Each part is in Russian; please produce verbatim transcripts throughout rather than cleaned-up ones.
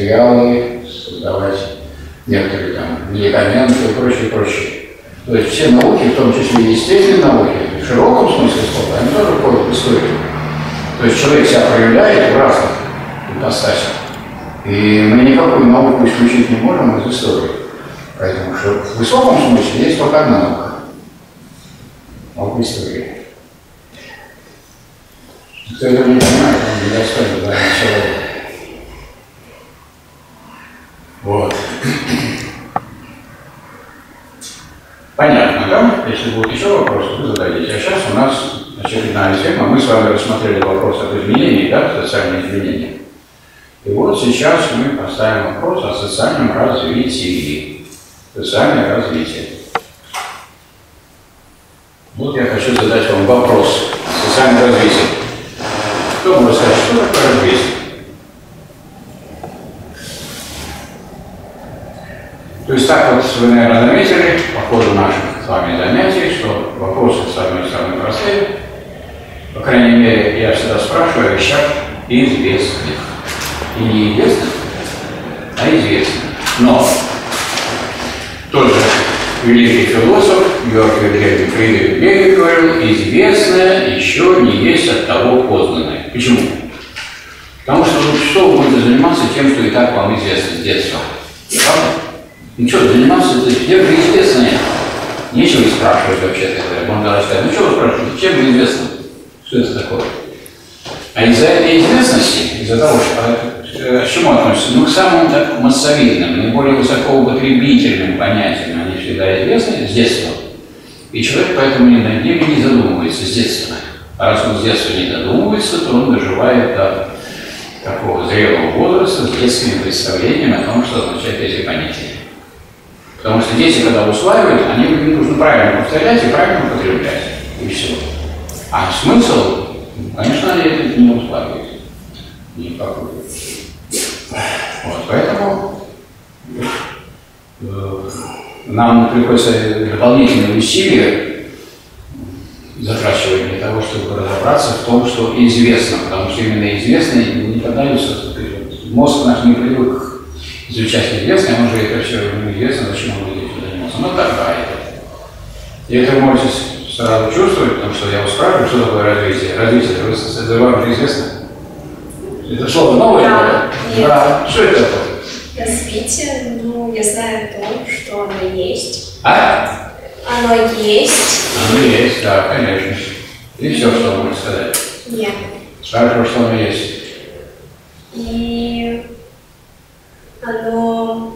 материалы, создавать некоторые там медикаменты и прочее, прочее. То есть все науки, в том числе естественные науки, в широком смысле слова, они тоже входят в историю. То есть человек себя проявляет в разных ипостасях. И мы никакую науку исключить не можем из истории. Поэтому что в высоком смысле есть только одна наука. Наука истории. Кто этого не понимает, он недостоин для человека. Вот. Понятно, да? Если будут еще вопросы, вы зададите. А сейчас у нас очередная тема. Мы с вами рассмотрели вопрос об изменении, да, социальные изменения. И вот сейчас мы поставим вопрос о социальном развитии. Социальное развитие. Вот я хочу задать вам вопрос. Социальное развитие. Кто может сказать, что такое развитие? То есть так вот вы, наверное, заметили по ходу наших с вами занятий, что вопросы, с одной стороны, простые. По крайней мере, я всегда спрашиваю о вещах известных. И не известных, а известных. Но тот же великий философ Георг Вильгельм Фридрих Гегель говорил, известное еще не есть от того познанное. Почему? Потому что ну, что вы будете заниматься тем, что и так вам известно с детства. Правда? Ну что, заниматься, это где же известное? Нечего и спрашивать вообще-то говоря. Можно сказать, ну что вы спрашиваете, чем же известно? Что это такое? А из-за этой известности, из-за того, что к чему относится? Ну, к самым так массовидным, наиболее высокоупотребительным понятиям они всегда известны с детства. И человек поэтому над ними не задумывается с детства. А раз он с детства не задумывается, то он доживает до такого зрелого возраста с детскими представлениями о том, что означают эти понятия. Потому что дети, когда усваивают, они нужно правильно повторять и правильно употреблять. И все. А смысл, конечно, они это не усваивают. Никакой. Вот, поэтому э, нам приходится дополнительные усилия затрачивать для того, чтобы разобраться в том, что известно. Потому что именно известное не поддается. Мозг наш не привык изучать неизвестное, он же это все неизвестно, зачем он будет этим заниматься. Ну тогда это. И это вы можете сразу чувствовать, потому что я вас спрашиваю, что такое развитие. Развитие, это вам же известно? Это слово новое? Да. Да. Что это такое? Развитие, ну, я знаю то, что оно есть. А? Оно есть. Оно есть, да, конечно. И все, что вы можете сказать. Нет. Хорошо, что оно есть. И оно...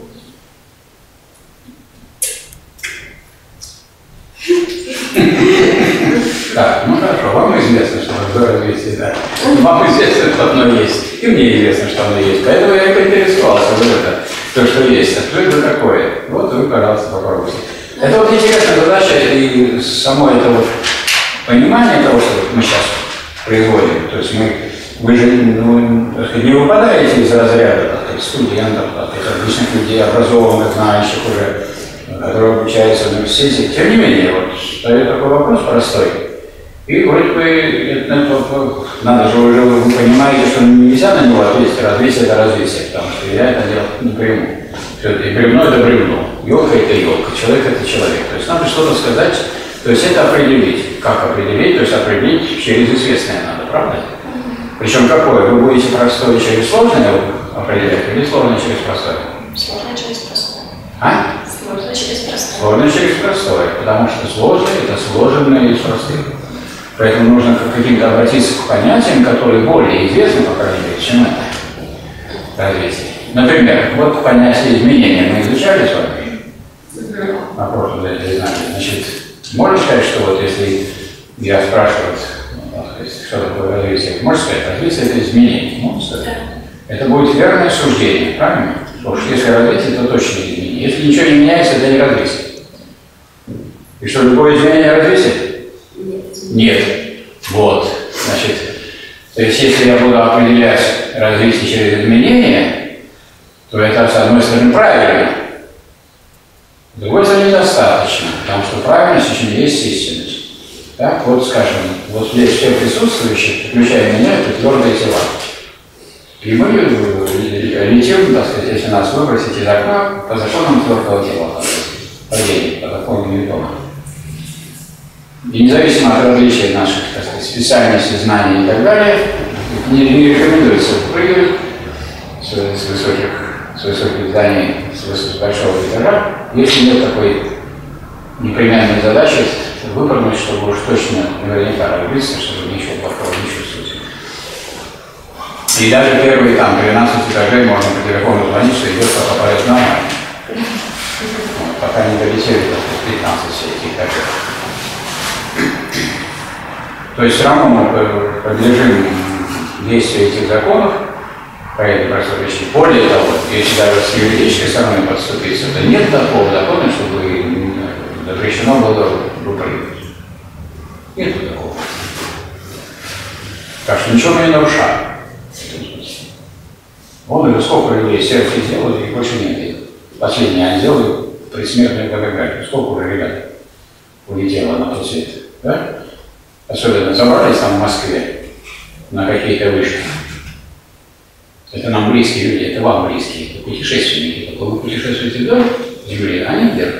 Так, ну хорошо, вам известно, что такое развитие, да. Вам известно, что оно есть. И мне известно, что оно есть. Поэтому я и поинтересовался вот это, то, что есть. А что это такое? Вот вы, пожалуйста, попробуйте. Это вот интересная задача, и само это вот понимание того, что мы сейчас производим. То есть мы, вы же ну, так сказать, не выпадаете из разряда так сказать, студентов, так сказать, обычных людей, образованных, знающих уже, которые обучаются в университете. Тем не менее, вот встает такой вопрос простой. И вроде бы, это, надо же уже, вы понимаете, что нельзя на него ответить, развитие это развитие, потому что я это делать не приму. Все-таки бревно это бревно, елка это елка, человек это человек. То есть надо что-то сказать, то есть это определить. Как определить? То есть определить через известное надо, правда? Причем какое? Вы будете простое через сложное определять или сложное через простое? Сложное через простое. А? Сложное через простое. Сложное через простое, потому что сложное это сложенное из простых. Поэтому нужно к каким-то обратиться к понятиям, которые более известны, по крайней мере, чем это развитие. Например, вот понятие изменения мы изучали с вами на прошлом занятии. Значит, можно сказать, что вот если я спрашиваю, что такое развитие, можно сказать, развитие это изменение. Можно сказать? Да. Это будет верное суждение, правильно? Потому что если развитие, то точно изменение. Если ничего не меняется, это не развитие. И что, любое изменение развитие? Нет. Вот. Значит, то есть если я буду определять развитие через изменение, то это, с одной стороны, правильно, с другой стороны, недостаточно, потому что правильность очень есть истинность. Так, вот, скажем, вот здесь все присутствующие, включая меня, это твердые тела. И мы летим, так сказать, если нас выбросить из окна, по законам твердого тела, падение, по законам Ньютона. И независимо от различия наших, так сказать, специальностей, знаний и так далее, не, не рекомендуется прыгать с, с, высоких, с высоких зданий, с, высоких, с большого этажа, если нет такой непременной задачи выпрыгнуть, чтобы уж точно наверняка разбиться, чтобы ничего плохого не чувствовать. И даже первые там тринадцать этажей можно по телефону звонить, что идет пока порядок нормально. Вот, пока не долетели до пятнадцати все эти этажей. То есть все равно мы подлежим действию этих законов по этой простой причине. Более того, если даже с юридической стороны подступиться, то нет такого закона, чтобы запрещено было выпрыгивать. Нет такого. Так что ничего мы не нарушаем. Он уже сколько людей сердце сделали, и больше нет. Последнее они сделали предсмертную фотографию. Сколько уже ребят улетело на тот свет, да? Особенно забрались там в Москве на какие-то вышки. Это нам близкие люди, это вам близкие, это путешественники. Только вы путешествуете вдоль Земли, а они вверх.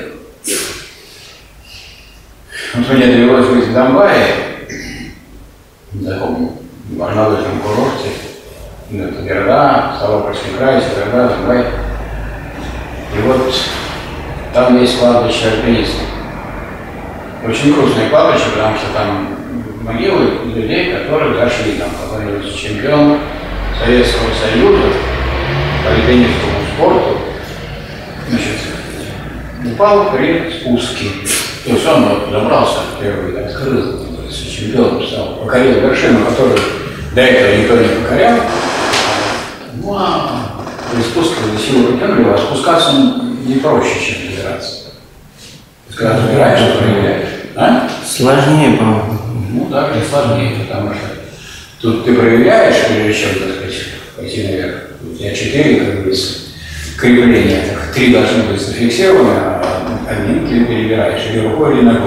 Вот мне довелось быть в Донбайе, в таком горнолыжном курорте. Это города, Ставропольский край, города, Донбай. И вот там есть кладбище альпинистов. Очень грустное кладбище, потому что там могилы людей, которые зашли там, какой-нибудь чемпион Советского Союза по альпинистскому спорту, значит, упал при спуске. То есть он вот забрался первый, открыл, чемпион стал, покорил вершину, которую до этого никто не покорял. Ну, а при спуске за силу выкинули, а спускаться не проще, чем взбираться. Когда взбираешь, проявляешь. А? Сложнее, по-моему. Ну да, это сложнее, потому что тут ты проявляешь, прежде чем, так сказать, пойти наверх. У тебя четыре, как говорится, крепления, так, три должны быть зафиксированы, а один ты перебираешь или рукой, или ногой.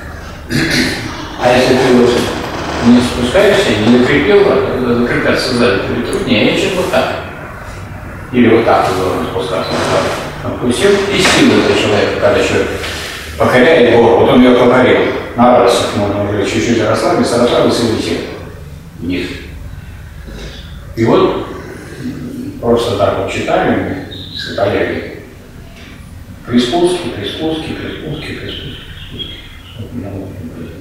А если ты вот не спускаешься, не закрепил, то закрепляться сзади будет труднее, чем вот так. Или вот так ты должен спускаться. Отпустил и силу этого человека, когда человек покоряет гору, вот он ее покорил, набрался, можно уже чуть-чуть расслабиться, расслабился и летел вниз. И вот просто так вот читали мы с коллегой. При спуске, при спуске, при спуске, при спуске, при спуске.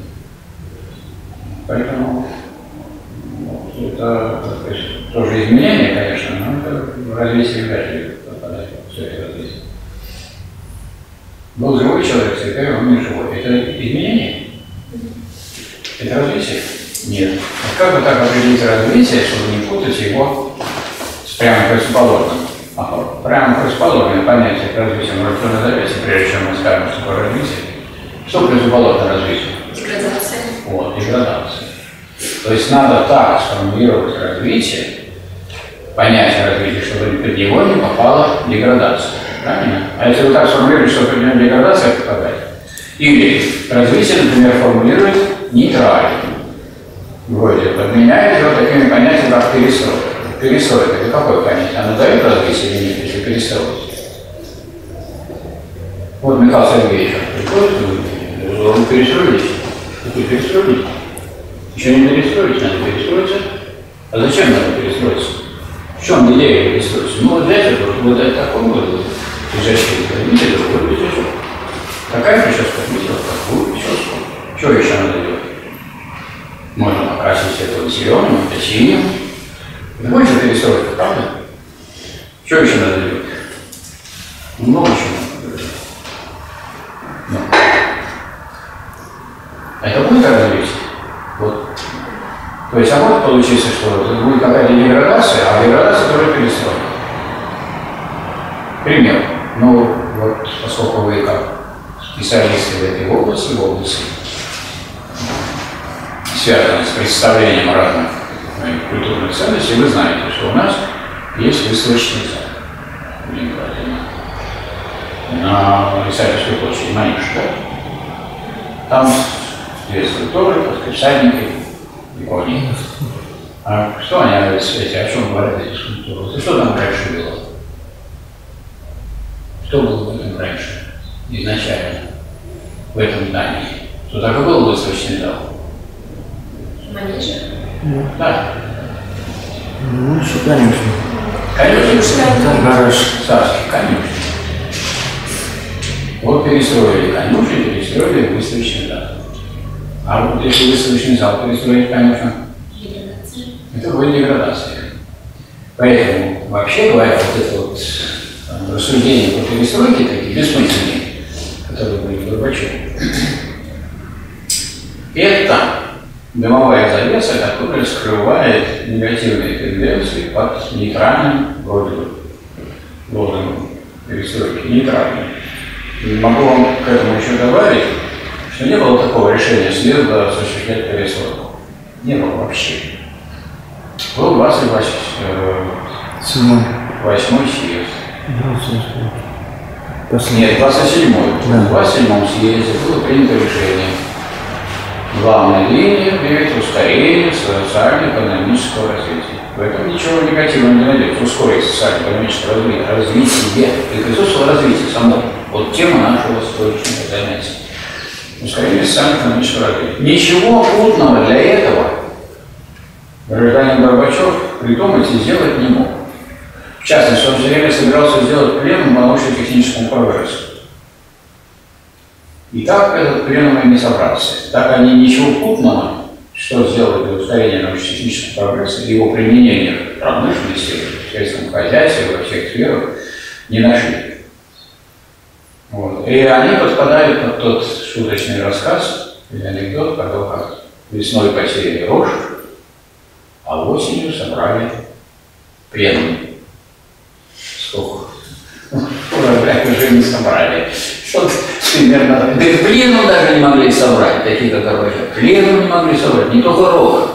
Поэтому ну, это, это тоже изменение, конечно, но это в развитии вряд ли попадает все это развитие. Был живой человек, теперь он не живой. Это изменение? Это развитие? Нет. А как бы так определить развитие, чтобы не путать его с прямо противоположным? А прямо противоположное понятие к развитию может назовется, прежде чем мы скажем, что такое развитие. Что противоположно развитию? Деградация. Вот, деградация. То есть надо так сформулировать развитие, понятие развития, чтобы под него не попала деградация. Правильно? А если вы так сформулируете, что под него деградация попадает? Или развитие, например, формулирует нейтрально. Вроде подменяет его такими понятиями, как перестройка. Перестройка — это какое понятие? Оно дает развитие или нет, если перестроить? Вот Михаил Сергеевич приходит, вы перестроились? Вы перестроились? Еще не перестроить, надо перестроиться. А зачем надо перестроиться? В чем идея перестроиться? Ну вот взять это, вот это такой вот лежащий, видите, другой лежащий. Такая прическа, видите, вот такую прическу. Что еще надо делать? Можно покрасить это вот зеленым, это синим. Это больше перестройка, правда? Что еще надо делать? Много чего надо делать. Ну. Это будет развитие? Вот. То есть, а вот получится, что это будет какая-то деградация, а деградация тоже перестройка. Пример. Ну, вот, поскольку вы как специалисты в этой области, в области, связанной с представлением разных культурных ценностей, вы знаете, что у нас есть выставочный зал. На Исаакиевской площади, Манеж, да? Там две скульптуры, так сказать, всадники и кони. А что они, эти, о чем говорят эти скульптуры? И что там раньше было? Что было в этом раньше, изначально, в этом здании? Что так и был выставочный зал? Манежа? Да. Ну, что, конечно. Конечно. Там гараж. Царский, конечно. Вот перестроили конюшни, перестроили выставочный зал. А вот если выставочный зал перестроить конюшню, это будет деградация. Поэтому, вообще говоря, вот это вот там, рассуждения по перестройке такие бессмысленные, которые были в Горбачеве, это дымовая завеса, которая скрывает негативные тенденции под нейтральным вроде бы лозунгом перестройки, нейтральным. Могу вам к этому еще добавить, что не было такого решения съезда осуществлять перестройку. Не было вообще. Был двадцать восьмой съезд. Нет, двадцать седьмой. Да. В двадцать седьмом съезде было принято решение. Главная линия объявить ускорение социально-экономического развития. В этом ничего негативного не найдется. Ускорить социально-экономическое развитие, развитие и присутствие развития само. Вот тема нашего сегодняшнего занятия. Ускорение социально-экономического развития. Ничего путного для этого гражданин Горбачев придумать и сделать не мог. В частности, он все время собирался сделать пленум по научно-техническому прогрессу. И так этот пленум и не собрался. Так они ничего путного, что сделали для ускорения научно-технического прогресса и его применения в промышленности, в сельском хозяйстве, во всех сферах, не нашли. Вот. И они подпадают под тот шуточный рассказ или анекдот, когда как весной посеяли рожь, а осенью собрали пленум. Сколько? Урожай уже не собрали. Что-то примерно. Да и пленум даже не могли собрать, такие как Горбачев. Пленум не могли собрать, не только рожь.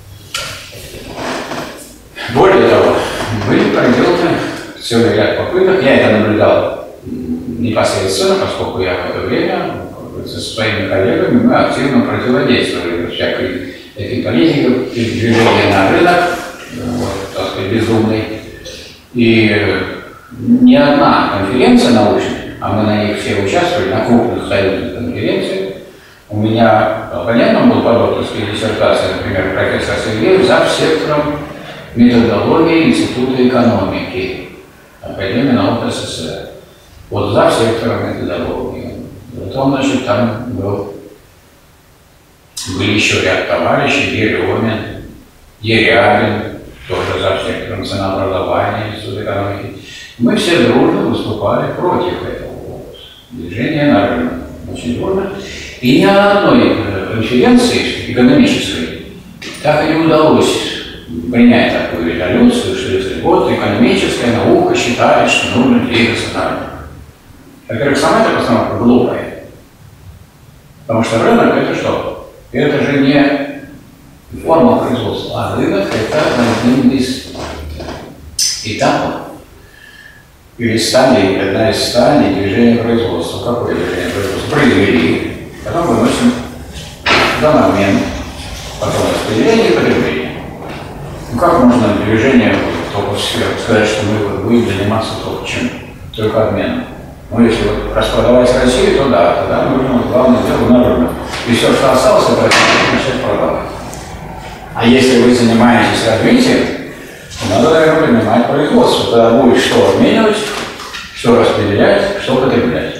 Более того, были проделаны целый ряд попыток. Я это наблюдал непосредственно, поскольку я в это время со своими коллегами мы активно противодействовали всякой этой политике, движения на рынок, вот, так сказать, безумный. И ни одна конференция научная, а мы на них все участвовали, на крупных союзных конференциях, у меня оппонентом был по докторской диссертации, например, профессор Сергеев, зав. Сектором методологии Института экономики Академии наук СССР. Вот зав. Сектором методологии. Вот он, значит, там был. Были еще ряд товарищей, Еремин, Ерябин, тоже зав. Сектором ценообразования Института экономики. Мы все дружно выступали против этого движения на рынок. Очень дружно. И ни одной конференции экономической так и не удалось принять такую резолюцию, что вот экономическая наука считает, что нужно двигаться на рынок. Во-первых, сама эта постановка глупая. Потому что рынок это что? Это же не форма производства, а рынок это один из этапов или стадий, одна из стадий движения производства. Какое движение производства? Произвели, потом выносим на обмен, потом распределение и потребление. Ну как можно движение только сказать, что мы будем заниматься только чем? Только обменом. Ну если вот распродавать Россию, то да, тогда нужно главное дело на рынок. И все, что осталось, это начать продавать. А если вы занимаетесь развитием, то надо, наверное, понимать производство. Тогда будет что обменивать, что распределять, что потреблять.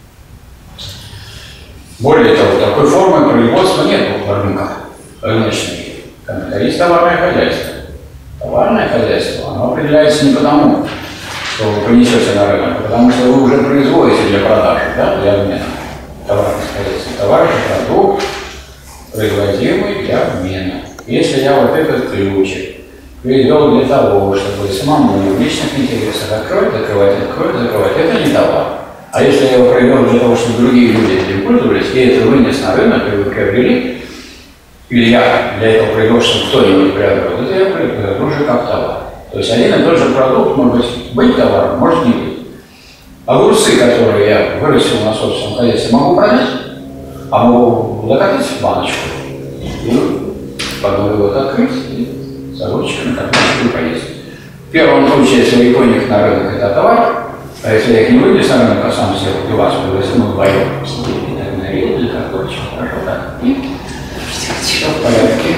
Более того, такой формы производства нет у рынка рыночной. Есть товарное хозяйство. Товарное хозяйство, оно определяется не потому, что вы принесете на рынок, а потому что вы уже производите для продажи, да, для обмена. Товарное хозяйство. Товар – это продукт, производимый для обмена. Если я вот этот ключик привел для того, чтобы самому в личных интересах открыть, закрывать, открыть, закрывать, это не товар. А если я его привел для того, чтобы другие люди этим пользовались, и это вынес на рынок, и вы приобрели, или я для этого привел, чтобы кто-нибудь приобрел, это я приобрел уже как товар. То есть один и тот же продукт может быть, быть товаром, может не быть. Огурцы, которые я вырастил на собственном хозяйстве, могу продать, а могу закатать в баночку и потом его открыть и заводчиками, как начали поесть. В первом случае, если я их на рынок, это товар, а если я их не вынес на рынок, а сам сделал пивас, то если мы вдвоем сидели, так нарезали, как очень хорошо, так, и все в порядке.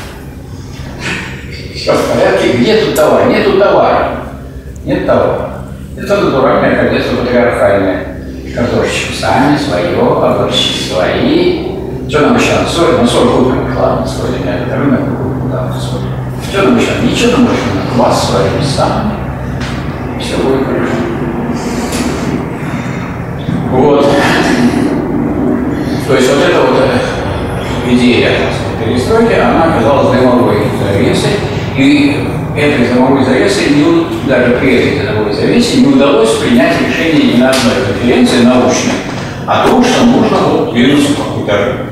Все в порядке. Где тут товар? Нету товара. Нет товара. Это натуральное хозяйство патриархальное. Картошечку сами, свое, огурчики свои. Что нам еще на соль? На соль купим. Ладно, сходим, я это рынок купим, да, на соль. Что нам еще? Ничего нам больше на квас своим сами. Все будет хорошо. Вот. То есть вот эта вот идея перестройки, она оказалась дымовой завесой. И этой дымовой завесой, не, даже при этой дымовой завесе, не удалось принять решение ни на одной конференции научной о том, что нужно вот двинуться в какой-то рынок.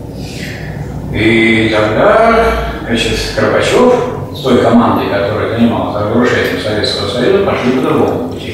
И тогда, значит, Горбачев с той командой, которая занималась разрушением Советского Союза, пошли по другому пути.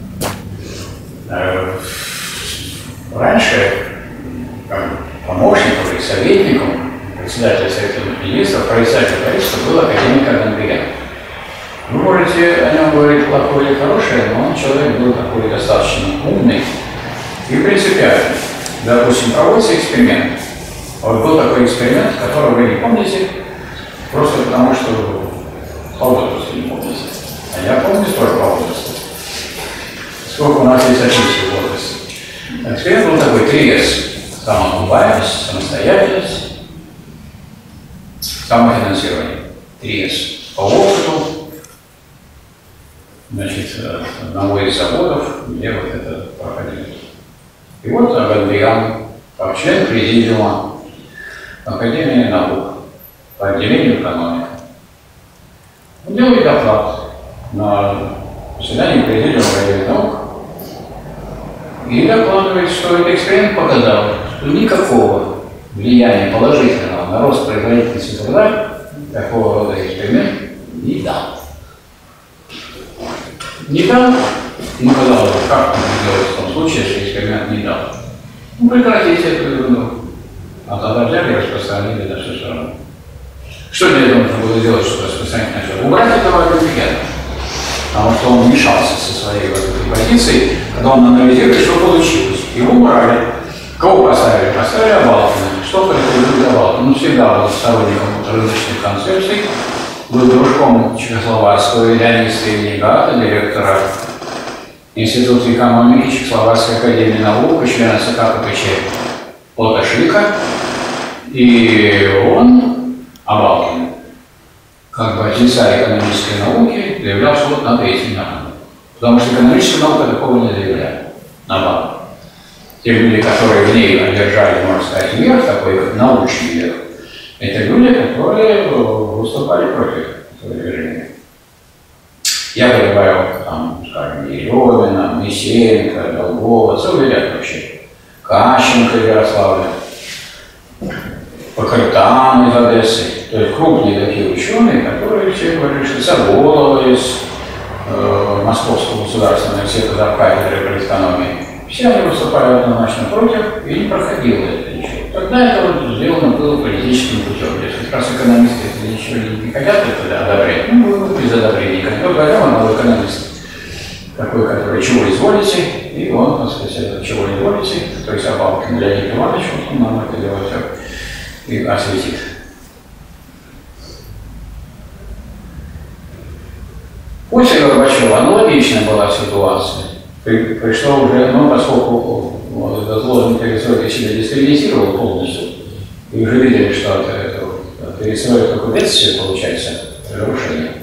Раньше помощником или советником председателя Совета Министров, председателя правительства был академик Андриан. Вы можете о нем говорить плохое или хорошее, но он человек был такой достаточно умный и принципиальный. Допустим, проводится эксперимент. Вот был такой эксперимент, который вы не помните, просто потому что по возрасту не помните. А я помню тоже по возрасту. Сколько у нас есть отличий в возрасте. Эксперимент был такой: три эс. Самоокупаемость, самостоятельность, самофинансирование. три эс. По опыту, значит, одного из заводов, где вот это проходило. И вот Андриан, как член президиума Академии наук по отделению экономики, он делает доклад на заседании президиума Академии наук и докладывает, что этот эксперимент показал, что никакого влияния положительного на рост производительности труда такого рода эксперимент не дал. Не дал? Ну, казалось бы, как можно сделать в том случае, если эксперимент не дал? Ну, прекратите эту ерунду. А тогда взяли и распространили на всю страну. Что для этого нужно было делать, чтобы распространить на все? Убрать этого Олимпиада. Потому что он вмешался со своей вот этой позицией, когда он анализирует, что получилось. Его убрали. Кого поставили? Поставили Абалкина. Что характеризует Абалкина? Он всегда был сторонником рыночных концепций, был дружком чехословацкого итальянца Ильнигата, директора Института экономики Чехословацкой академии наук, члена ЦК КПЧ Поташвика. И он, Абалкин, как бы отца экономической науки, заявлялся вот над этим народом. Потому что экономическая наука такого не заявляет. Наоборот. Те люди, которые в ней одержали, можно сказать, верх, такой как научный верх, это люди, которые выступали против этого движения. Я добавил, там, скажем, Еремина, Моисеенко, Долгова, целый ряд вообще. Кащенко из Ярославля, Покрытан из Одессы. То есть крупные такие ученые, которые все говорили, что Соболова из э, Московского государственного университета завкафедры политэкономии. Все они выступали однозначно против, и не проходило это ничего. Тогда это вот сделано было политическим путем. Если как раз экономисты это ничего не хотят это одобрять, ну, было без одобрения. Как говорил, он был экономист, такой, который чего изволите, и он, так сказать, чего изволите, то есть Абалкин Леонид Иванович, он нам это дело все и осветит. После Горбачева аналогичная была ситуация. Пришло уже, ну, поскольку вот, этот лозунг перестройки себя дискредитировал полностью, и уже видели, что это, это перестройка только бедствие получается, разрушение,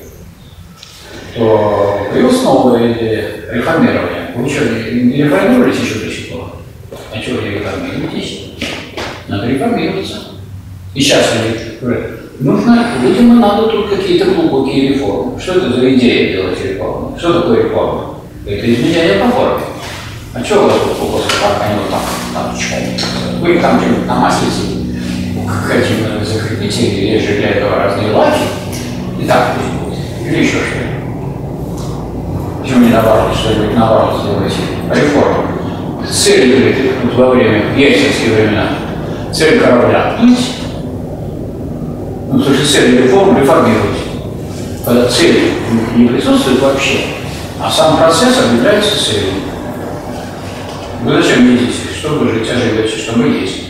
то появилась новая идея реформирования. Вы что, не реформировались еще до сих пор? А чего вы реформируетесь? Надо реформироваться. И сейчас они говорят, нужно, видимо, надо тут какие-то глубокие реформы. Что это за идея делать реформу? Что такое реформа? Это изменение по форме. А что у вас тут у вас как они вот там, там что? Вы там что-нибудь намаслите, хотим закрепите, или есть же для этого разные лаки, и так пусть будет. Или еще что-нибудь. Почему не наоборот, что-нибудь наоборот сделаете? Реформу. Цель, говорит, вот во время ельцинские времена, цель корабля плыть. Ну, слушай, цель реформы реформировать. когда цель не присутствует вообще, а сам процесс объявляется целью. Вы зачем едите? Чтобы жить, а живете, чтобы есть.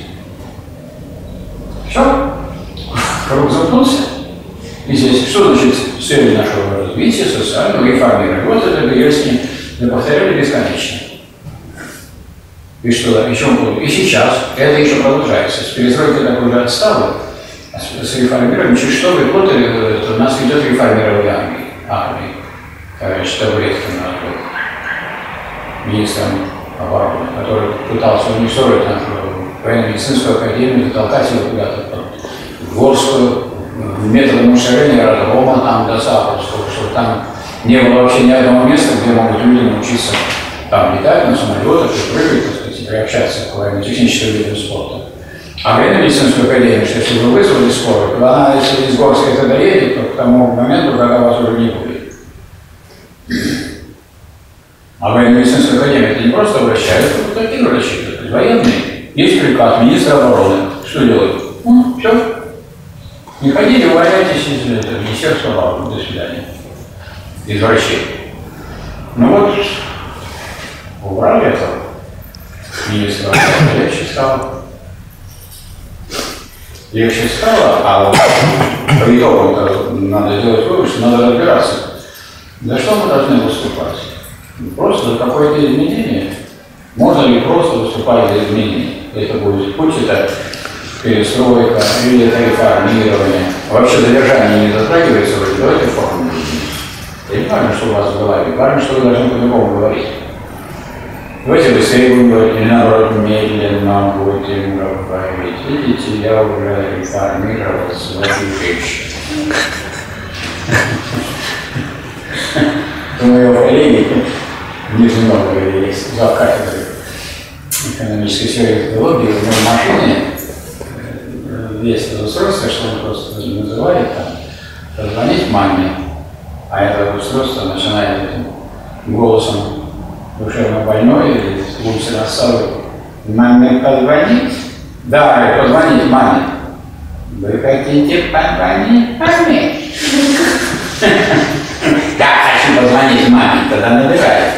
Все? Круг замкнулся? И здесь что значит цель нашего развития, социального реформирования? Вот это если мы повторяли бесконечно. И что, еще, и сейчас это еще продолжается. С перестройкой так уже отстало, а с реформированием чуть что выходит, у нас идет реформирование армии. армии. Товарищ Табуреткин, министром обороны, который пытался уничтожить нашу военно-медицинскую академию, затолкать ее куда-то в Горскую, в методом уширения аэродрома, там до Запорожского, чтобы там не было вообще ни одного места, где могут люди научиться там летать на самолетах и прыгать, так сказать, приобщаться к военно-техническим видам спорта. А военно-медицинскую академию, что если вы вызвали скорую, то она, если из Горской это доедет, то к тому моменту, когда вас уже не будет. А военно-медицинская академия это не просто врачи, а это вот такие врачи, это военные. Есть приказ министра обороны. Что делать? Ну, все. Не ходите, увольняйтесь из Министерства обороны. До свидания. Из врачей. Ну вот, убрали это министра обороны, легче стало. Легче стало, а вот по итогам-то надо сделать вывод, что надо разбираться. За что мы должны выступать? Просто за какое-то изменение? Можно ли просто выступать за изменение? Это будет путь, это перестройка или это реформирование. Вообще задержание не затрагивается в этой форме. Я не знаю, что у вас в голове. Главное, что вы должны по-другому говорить. Давайте быстрее будем говорить, или наоборот, медленно будем говорить. Видите, я уже реформировал свою жизнь. У моего коллеги в Нижнем Новгороде есть зал кафедры экономической теории и технологии, у него в машине есть это устройство, что он просто называет там, позвонить маме, а это устройство начинает этим голосом душевно больной или лучше рассказывать: маме позвонить? Да, позвонить маме. Вы хотите позвонить маме? Да, хочу позвонить маме, тогда набирает.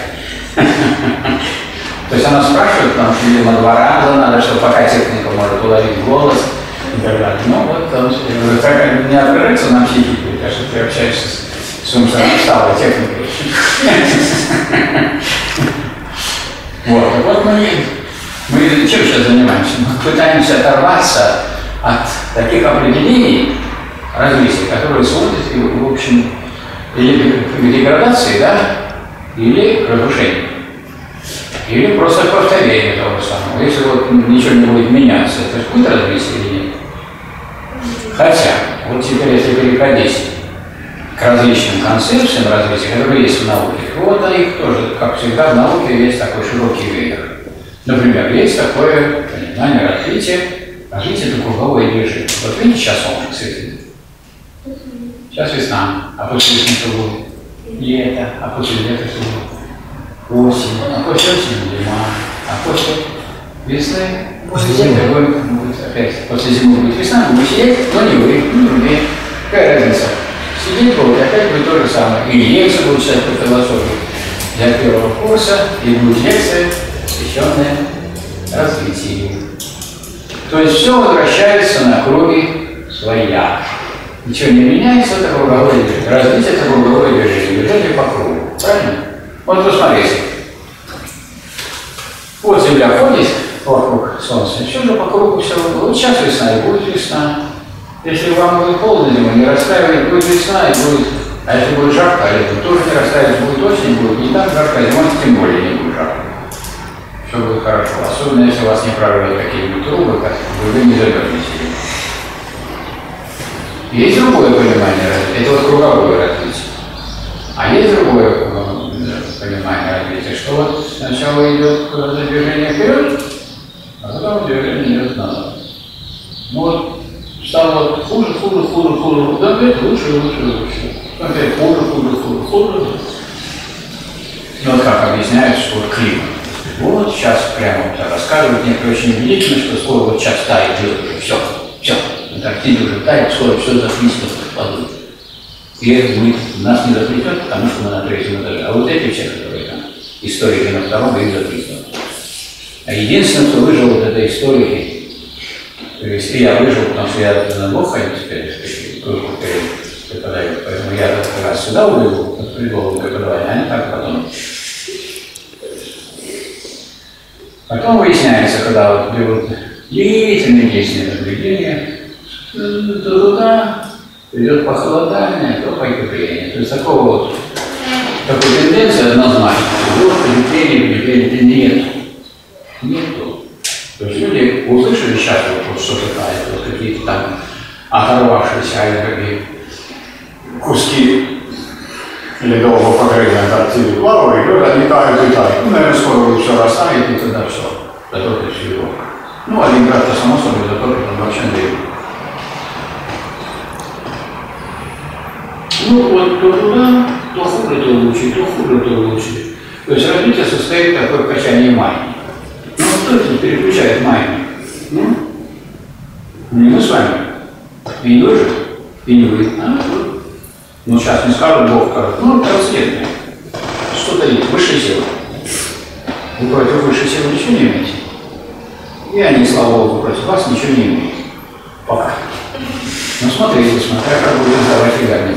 То есть она спрашивает, потому что, видимо, два раза надо, чтобы пока техника может уловить голос и так далее. Ну вот, он не открывается на психику, так что ты общаешься с умственно-сталой техникой. Вот, так вот мы, мы чем сейчас занимаемся? Мы пытаемся оторваться от таких определений развития, которые сводят, в общем, или к деградации, да, или к разрушению. Или просто к повторению того самого. Если вот ничего не будет меняться, это же будет развитие или нет? Хотя, вот теперь если переходить к различным концепциям развития, которые есть в науке, вот на них тоже, как всегда, в науке есть такой широкий веер. Например, есть такое понимание развития, развитие это круговое движение. Вот видите, сейчас солнце светит. Сейчас весна, а после весны что будет? Лето, а после лета что будет? Осень, а после осени зима, а после весны будет, будет опять. После зимы будет весна, будет сидеть, но не вы, не другие. Какая разница? Сидеть будет, опять будет то же самое. Или лекция будет читать по философии для первого курса, и будет лекция, посвященная развитию. То есть все возвращается на круги своя. Ничего не меняется, это круговое движение. Развитие это круговое движение, движение по кругу. Правильно? Вот посмотрите. Вот Земля ходит вокруг Солнца, все же по кругу все. Вот сейчас весна и будет весна. Если вам будет холодно зимой, не расстраивать, будет весна и будет. А если будет жарко, а летом тоже не расстраивать, будет осень, будет не так жарко, а зимой тем более не будет жарко. Все будет хорошо. Особенно если у вас не прорвет какие-нибудь трубы, как вы не замерзнете. Есть другое понимание, это вот круговое развитие. А есть другое понимание развития, что вот сначала идет движение вперед, а потом движение идет назад. Ну вот стало вот хуже, хуже, хуже, хуже, да, опять лучше, лучше, лучше. Опять хуже, хуже, хуже, хуже. Ну вот как объясняют, что вот климат. Вот сейчас прямо вот рассказывают некоторые очень убедительно, что скоро вот сейчас тает лед уже, все, все. Антарктида уже тает, скоро все захлестнет под водой. И это не, нас не заплетет, потому что мы на третьем этаже. А вот эти все, которые там, историки на втором, их заплетет. А единственное, кто выжил вот этой истории, то есть и я выжил, потому что я на Бог ходил теперь, преподаю, поэтому я как раз сюда увидел, под предлогом преподавания, а не так потом. Потом выясняется, когда вот берут длительные-длительные наблюдения, туда идет похолодание, то потепление. То есть такого вот, такой тенденции однозначно. Вот потепление, потепление нет. Нету. То есть люди услышали сейчас вот что-то тает, вот какие-то там оторвавшиеся айсберги, куски ледового покрытия Антарктиды плавают, и вот они тают и тают. Ну, наверное, скоро будет все растает, и тогда все. Затопит всего. Ну, один град-то само собой затопит, он вообще древний. Ну, вот то туда, то хуже, то лучше, то хуже, то лучше. То есть развитие состоит в такое качание майни. Ну, кто это переключает майни? Ну, не мы с вами. И не вы же, и не вы. А, вот. Ну, сейчас не скажут, Бог скажет. Ну, трансцендентное. Что-то есть, высшая сила. Вы против высшей силы ничего не имеете? И они, слава Богу, против вас ничего не имеют. Пока. Ну, смотрите, смотря как будет сдавать экзамен.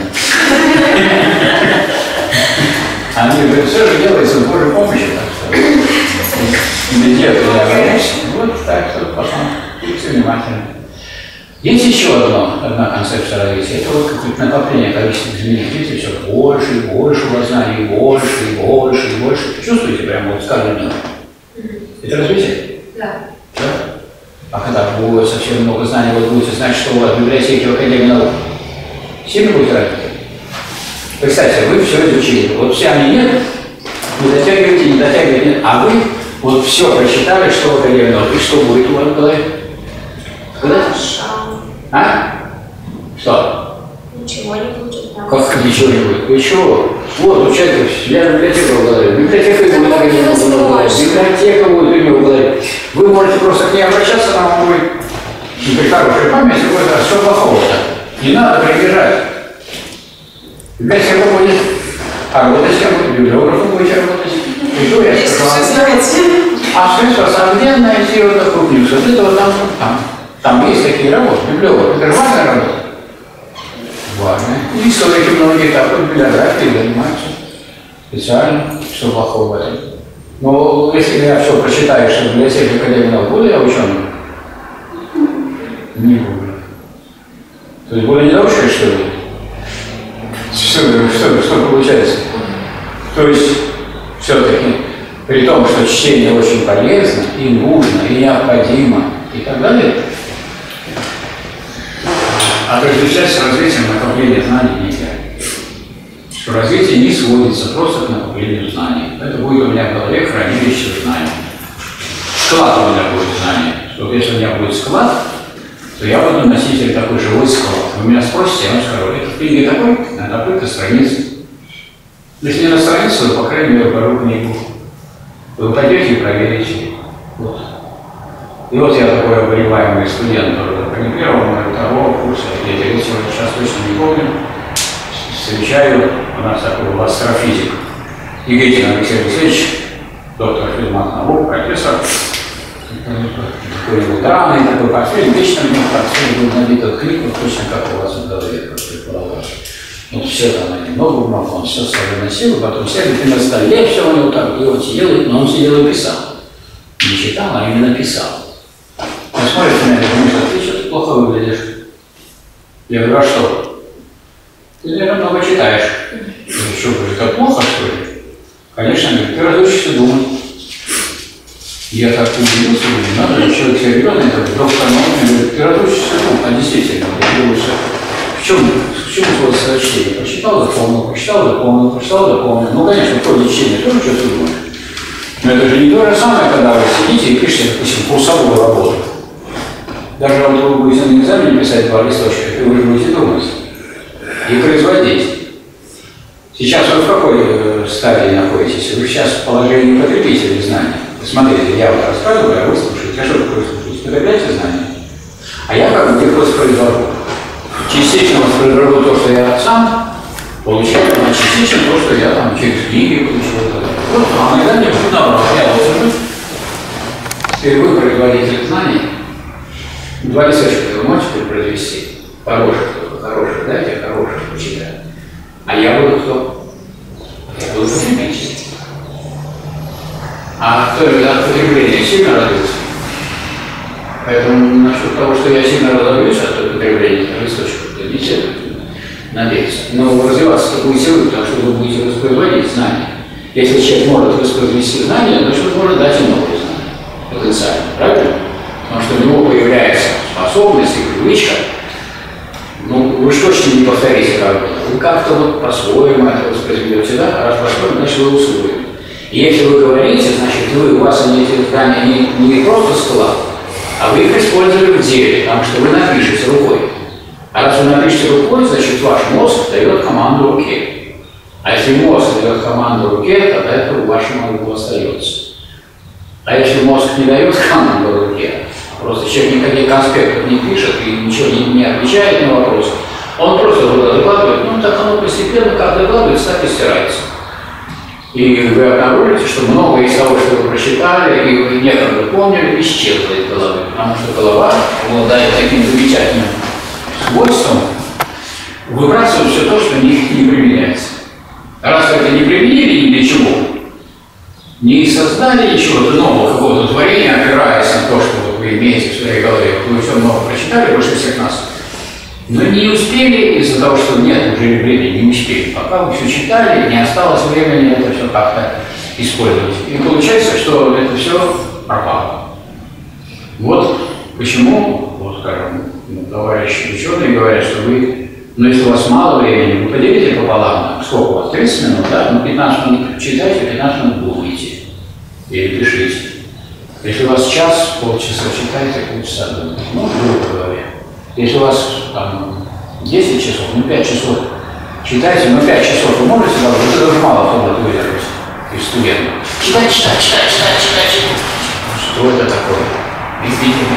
Они говорят, все же делается с Божьей помощью, так что везде туда говоришь. Вот так, что посмотрите внимательно. Есть еще одно, одна концепция развития. Это вот какое-то накопление количества изменений. Все больше и больше у вас знаний, больше и больше и больше. Чувствуете прямо вот с каждым днем? Это развитие? Да. Да? А когда будет совсем много знаний, вы будете знать, что у вас в библиотеке в Академии наук. Сильно будете развиты? Представьте, вы все изучили. Вот все они нет, не дотягиваете, не дотягиваете, нет. А вы вот все прочитали, что в Академии наук. И что будет у вас в голове? Хорошо. А? Что? Ничего не будет. Да. Как ничего не будет? Вы чего? Вот, у человека, я библиотека в голове. Библиотека будет в голове. Библиотека будет у него в голове. Вы можете просто к ней обращаться, она вам будет при хорошей памяти, будет, а что плохого-то? Не надо прибежать. Библиотека будет, а работать с кем будет, библиографом будете работать. И то я скажу. А что это современная найти вот такую книгу? Вот это вот там, там. Там есть такие работы, библиограф. Это же важная работа. Важная. И историки многие так вот библиографией занимаются. Специально, что плохого в этом. Но если я все прочитаю, что в библиотеке Академии наук, буду я ученым? Не буду. То есть более не научишь, что ли? Что, что, что получается? То есть, все-таки, при том, что чтение очень полезно, и нужно, и необходимо, и так далее, отождествлять с развитием накопления знаний нельзя. Что развитие не сводится просто к накоплению знаний. Это будет у меня в голове хранилище знаний. Склад у меня будет знаний. Что если у меня будет склад, то я буду носитель такой живой склад. Вы меня спросите, я вам скажу, это в книге такой, на такой-то странице. Если не на странице, то, по крайней мере, покажу книгу. Вы пойдете и проверите. Вот. И вот я такой обуреваемый студент, не первого, но второго курса, я третьего, сейчас точно не помню, встречаю у нас такой астрофизик Никитин Алексей Алексеевич, доктор физмат наук, профессор, такой либертарный, такой портфель, вечно у него портфель был набит от книг, вот точно как у вас в голове, как предполагалось. Вот все там они, много бумаг, он все с собой носил, потом сели на столе, все у него так, и он сидел, но он сидел и писал. Не читал, а именно писал. Он смотрит на меня, потому что ты что-то плохо выглядишь. Я говорю, а что? Ты, наверное, много читаешь. Я говорю, что, говорит, это плохо, что ли? Конечно, говорит, ты разучишься думать. Я так удивился, говорю, надо же, человек серьезный, это доктор науки, говорит, ты разучишься думать. А действительно, ты думаешь, в чем, в чем твое сообщение? Прочитал, запомнил, прочитал, запомнил, прочитал, запомнил. Ну, конечно, в ходе чтения тоже что-то думаешь. Но это же не то же самое, когда вы сидите и пишете, допустим, курсовую работу. Даже вот вы будете на экзамене писать два листочка, и вы же будете думать и производить. Сейчас вы в какой стадии находитесь? Вы сейчас в положении потребителей знаний. Смотрите, я вот рассказываю, а вы слушаете. А что такое слушаете? Потребляете знания? А я как бы их воспроизвожу. Частично воспроизвожу то, что я сам получаю ну, частично то, что я там через книги получил. Вот, а иногда мне будет наоборот. Я вот сижу, теперь вы производитель знаний, два листочка вы можете произвести. Хороших, кто-то хороших, дайте хороших почитать. А я буду кто? Я буду потребитель. А кто от потребления сильно родился? Поэтому насчет того, что я сильно разовьюсь от потребления листочков, это не следует надеяться. Но развиваться-то будете вы, потому что вы будете воспроизводить знания. Если человек может воспроизвести знания, значит он может дать и новые знания. Потенциально, правильно? Потому что у него появляется способность и привычка. Ну, вы же точно не повторите как бы. Вы как-то вот по-своему это воспроизведете, да? А раз по-своему, значит вы усвоите. И если вы говорите, значит вы, у вас они эти знания не, не просто склад, а вы их использовали в деле, потому что вы напишете рукой. А раз вы напишете рукой, значит ваш мозг дает команду руке. А если мозг дает команду руке, тогда это у вашего мозга остается. А если мозг не дает команду руке, просто человек никаких конспектов не пишет и ничего не, не отвечает на вопросы, он просто туда докладывает, ну так оно постепенно как докладывается, так и стирается. И вы обнаружите, что многое из того, что вы прочитали, и вы некогда помнили, исчезло из головы, потому что голова обладает таким замечательным свойством выбрасывать все то, что не, не применяется. Раз вы это не применили ни для чего, не создали ничего нового, какого-то творения, опираясь на то, что вы имеете в своей голове, вы все много прочитали, больше всех нас, но не успели из-за того, что нет уже времени, не успели. Пока вы все читали, не осталось времени это все как-то использовать. И получается, что это все пропало. Вот почему, вот скажем, товарищи ученые говорят, что вы, ну если у вас мало времени, вы поделите пополам, сколько у вас, тридцать минут, да? Ну пятнадцать минут читайте, пятнадцать минут думайте или пишите. Если у вас час, полчаса читайте, полчаса думайте. Ну, в голове. Если у вас там десять часов, ну пять часов читайте, ну пять часов вы можете, да, это даже мало кто будет выдержать из студентов. Читать, читать, читать, читать, читать. Что это такое? Видимо.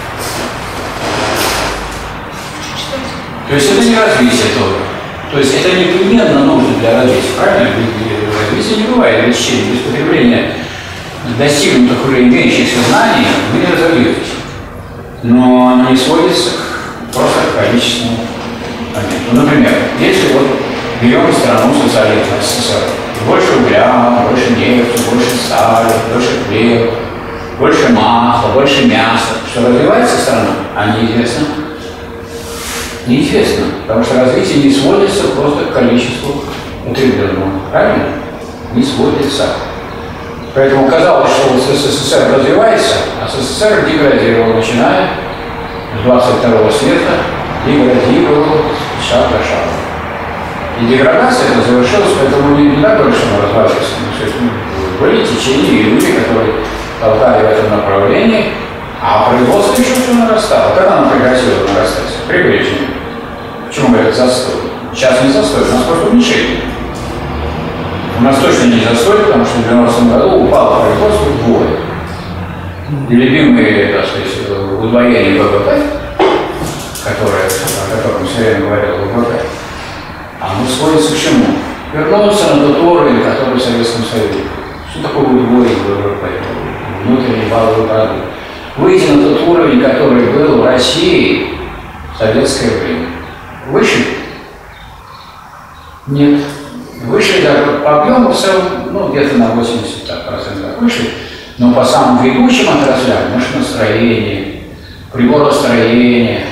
То есть это не развитие тоже. То есть это непременно нужно для развития, правильно? Развитие не бывает без чтения, без потребления достигнутых уже имеющихся знаний вы не разовьетесь. Но оно не сводится к просто к количественному моменту. Ну, например, если вот берем страну социализма СССР, больше угля, больше нефти, больше стали, больше хлеба, больше масла, больше мяса, что развивается страна, а неизвестно. Неизвестно, потому что развитие не сводится просто к количеству потребленного. Правильно? Не сводится. Поэтому казалось, что вот СССР развивается, а СССР деградировал, начиная с двадцать второго съезда, деградировал шаг за шагом. И деградация это завершилась, поэтому не, не так только, что мы развалился. Были течения и люди, которые толкали в этом направлении, а производство еще все нарастало. Когда оно прекратило нарастать? При Брежневе. Почему говорят застой? Сейчас не застой, у нас просто уменьшение. У нас точно не застой, потому что в девяностом году упало производство вдвое. И любимые, так сказать, удвоение ВВП, которое, о котором все время говорил ВВП, оно сводится к чему? Вернуться на тот уровень, который в Советском Союзе. Что такое удвоение ВВП? Внутренний валовый продукт. Выйти на тот уровень, который был в России в советское время. Выше? Нет. Выше даже по объему в целом, ну, где-то на восемьдесят процентов выше, но по самым ведущим отраслям, машиностроение, приборостроение,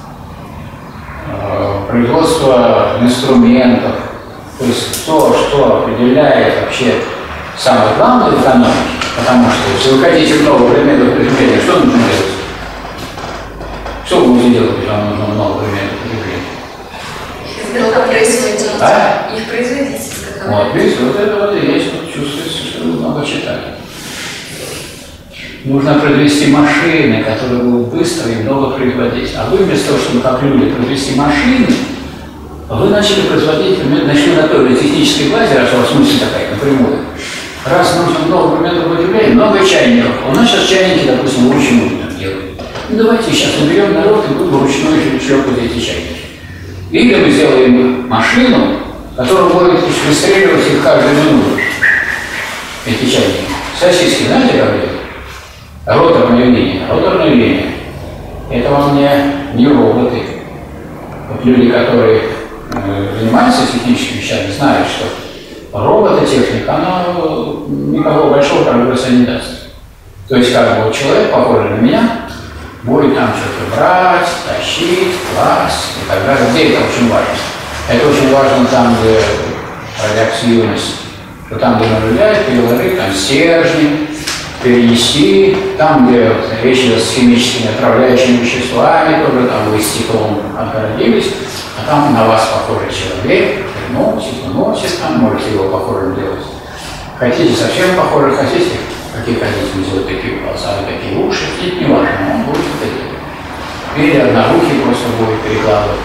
э, производство инструментов, то есть то, что определяет вообще самое главное в экономике, потому что если вы хотите много предметов потребления, что нужно делать? Что вы будете делать, если вам нужно много предметов потребления? Много производить. А? Их производить. Вот, видите, вот это вот и есть, вот чувствуется, что вы много читали. Нужно произвести машины, которые будут быстро и много производить. А вы вместо того, чтобы как люди произвести машины, вы начали производить, начали на той технической базе, раз у вас мысль такая, напрямую. Раз нужно много предметов потребления, много чайников. У нас сейчас чайники, допустим, вручную делают. Ну давайте сейчас наберем народ и будем вручную щелкать эти чайники. Или мы сделаем машину, который будет выстреливать их каждую минуту. Эти чайники. Сосиски, знаете, как делают? Роторная линия. Роторная линия. Это вам не, не роботы. Вот люди, которые э, занимаются техническими вещами, знают, что робототехника, она никакого большого прогресса не даст. То есть, как бы вот человек, похожий на меня, будет там что-то брать, тащить, класть и так далее. Где это очень важно? Это очень важно там, где радиоактивность, что там, где наблюдает, переложить, там стержни, перенести, там, где вот, речь идет с химическими отравляющими веществами, тоже там вы стеклом отгородились, а там на вас похожий человек, носит, носит, там можете его похожим делать. Хотите совсем похожий, хотите, какие хотите сделать, такие глаза, такие уши, это не важно, он будет это делать. Или однорукий просто будет перекладывать.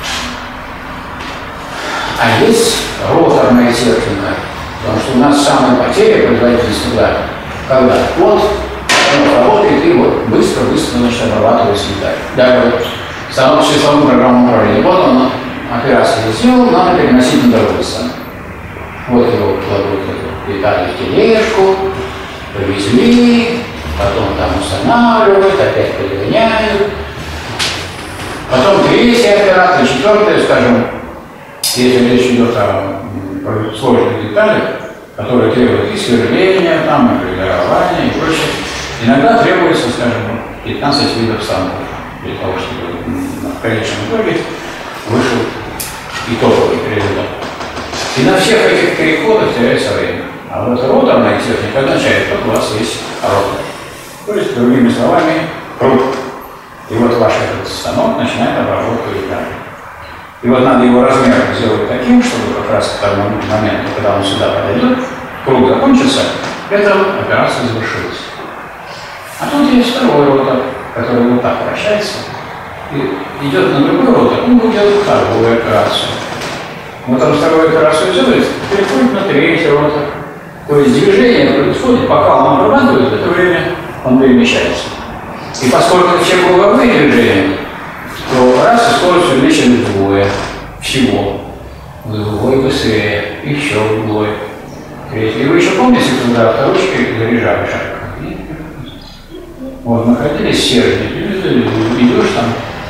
А есть роторная техника, потому что у нас самая потеря производительности угля, когда вот оно работает и вот быстро-быстро значит обрабатывается металл. Да, вот станок часовым программным управлением. Вот он операцию сделал, надо переносить на другой станок. Вот его кладут детали в тележку, повезли, потом там устанавливают, опять подгоняют. Потом третья операция, четвертая, скажем, если речь идет о сложных деталях, которые требуют и сверления, там, и полирования, и прочее, иногда требуется, скажем, пятнадцать видов станков для того, чтобы в конечном итоге вышел итоговый результат. И на всех этих переходах теряется время. А вот роторная техника означает, что у вас есть ротор. То есть, другими словами, круг. И вот ваш этот станок начинает обработку деталей. И вот надо его размер сделать таким, чтобы как раз к тому моменту, когда он сюда подойдет, круг закончится, эта операция завершилась. А тут есть второй ротор, который вот так вращается, и идет на другой ротор, он будет делать вторую операцию. Вот он вторую операцию делает, переходит на третий ротор. То есть движение происходит, пока он обрабатывает, в это время он перемещается. И поскольку это все круговые движения, то раз и скорость увеличена вдвое всего. Вдвое быстрее, еще вдвое. Третий. И вы еще помните, когда авторучкой заряжали шарик? Вот, находились стержни, идешь там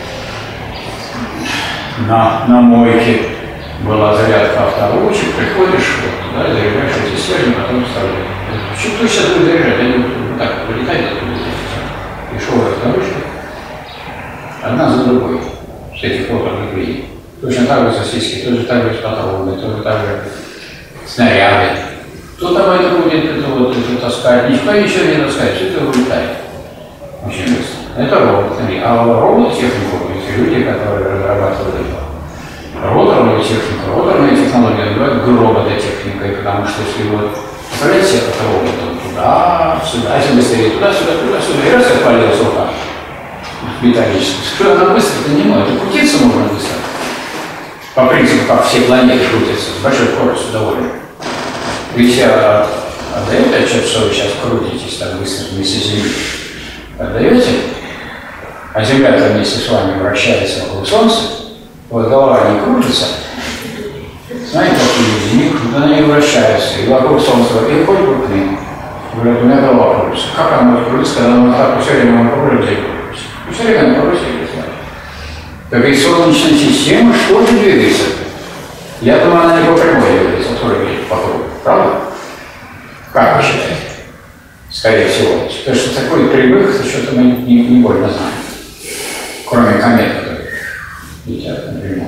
на, на мойке, была зарядка авторучек, приходишь, вот, туда, заряжаешь эти стержни, потом вставляешь. Кто сейчас будет заряжать? Они вот так вылетают оттуда. И шел авторучка. Одна за другой, с этих роторных линий. Точно так же сосиски, точно так же патроны, точно так же снаряды. Кто там это будет это вот, это таскать? Никто ничего не таскает, все это вылетает. Очень быстро. Это роботы. А робототехнику, эти люди, которые разрабатывают это. Роторную технику, роторная технология называют робототехникой, потому что если вот, представляете, это робот, туда, сюда, если быстрее, туда, сюда, туда, сюда, и раз отвалилась рука. Металлический. Что она быстро-то не может? Это крутиться можно быстро. По принципу, как все планеты крутятся, с большой скоростью довольно. Ведь я отдаете отчет, что вы сейчас крутитесь так быстро вместе с Землей? Отдаете? А Земля-то вместе с вами вращается вокруг Солнца, вот голова не крутится. Знаете, какие люди? Она не вращается, и вокруг Солнца, и хоть бы к ним. Говорят, у меня голова крутится. Как она может крутиться, когда она так все время окружит, где крутится? Все время окружит, где крутится. Так и Солнечная система что же двигается? Я думаю, она не по прямой двигается, а тоже где-то по кругу. Правда? Как вы считаете? Скорее всего. Потому что такой прямых что-то мы не, не больно знаем. Кроме комет, которые летят напрямую.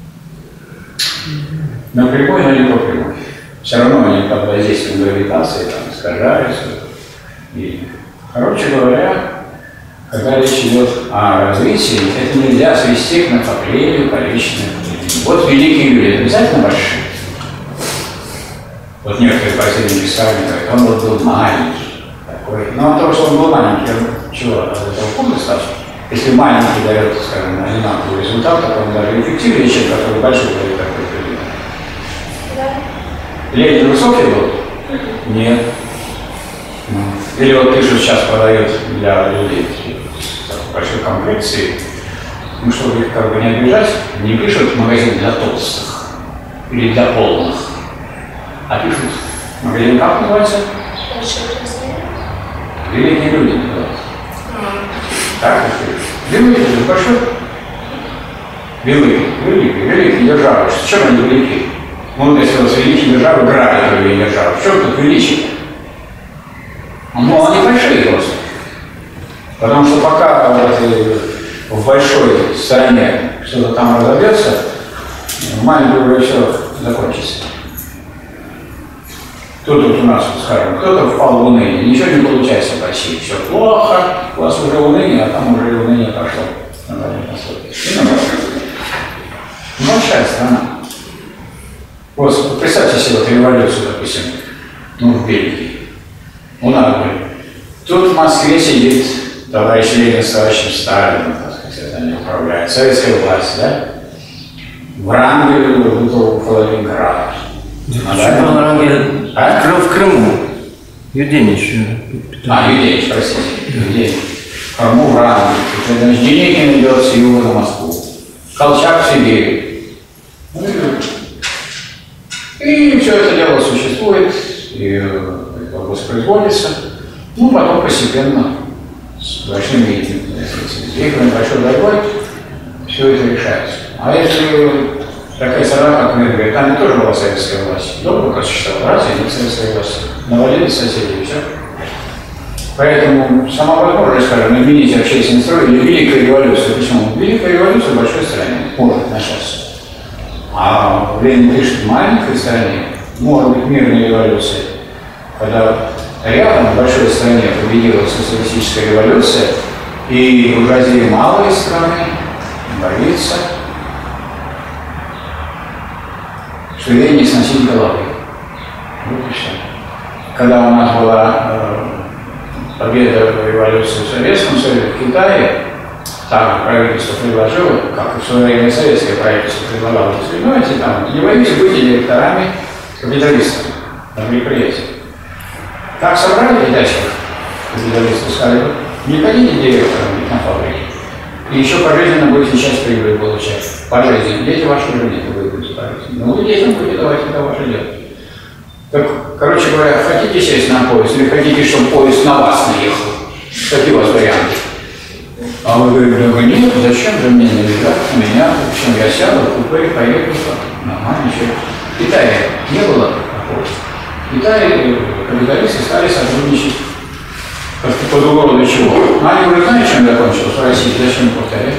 Напрямую, но не по прямой. Все равно они под воздействием гравитации там искажаются. И, короче говоря, когда речь идет о развитии, это нельзя свести к накоплению количественных людей. Вот великие люди, это обязательно большие. Вот некоторые противники сами говорят, он вот был маленький. Такой. Но от того, что он был маленький, он чего? От этого пункта достаточно. Если маленький дает, скажем, одинаковый результат, то он даже эффективнее, чем который большой дает такой результат. Да. Ленин высокий был? Нет. Или вот пишут, сейчас продают для людей большой комплекции, ну, чтобы их как бы не обижать, не пишут магазин для толстых. или для полных. А пишут, магазин как называется? Большой размер. Великие люди называются. А. Так это пишут. Великий, это большой. Великий, великий, великий державы. В чем они велики? Ну, если у вас великие державы грабят другие державы. В чем тут величие? Ну, они большие просто. Потому что пока вот, в большой стране что-то там разобьется, в маленькой уже все закончится. Тут вот у нас, скажем, кто-то впал в уныние, ничего не получается почти, все плохо, у вас уже уныние, а там уже уныние пошло. Большая страна. Вот представьте себе вот революцию, допустим, ну, в Бельгии. У нас были. Тут в Москве сидит товарищ Ленин с товарищем Сталиным, так сказать, они управляют. Советская власть, да? Врангель был около Ленинграда. Врангель а? в Крыму. Юденич. А, Юденич, простите. Юденич. В Крыму Врангель. Значит, Деникин идет с юга на Москву. Колчак в Сибири. И все это дело существует, и воспроизводится. Ну, потом постепенно, с большими веками, большой борьбой, все это решается. А если такая страна, как Великобритания, тоже была советская власть, долго просуществовала, раз и нет советской власти, навалили соседей, и все. Поэтому сама возможность, скажем, изменить общественный строй или великая революция. Почему? Великая революция в большой стране может начаться. А Ленин пишет, в маленькой стране может быть мирная революция, когда рядом в большой стране победила социалистическая революция, и буржуазия малой страны боится, что ей не сносить головы. Вот и все. Когда у нас была э, победа в революции в Советском Союзе, в Китае, там правительство предложило, как и в свое время советское правительство предлагало, давайте там, не боитесь быть директорами капиталистов на предприятии. Как собрали китайских капиталистов, сказали, не ходите директором на фабрике. И еще пожизненно будете часть прибыли получать. Пожизненно. Дети ваши уже нет, вы будете пожизненно. Ну, вы детям будете давать, это ваше дело. Так, короче говоря, хотите сесть на поезд или хотите, чтобы поезд на вас наехал? Какие у вас варианты? А вы говорите, нет, зачем же мне наезжать на меня? В общем, я сяду, в купе, поеду, нормально, ничего. В Китае не было такого. В Китае капиталисты стали сотрудничать по другому для чего. Но они уже знают, чем закончилось в России, зачем повторять.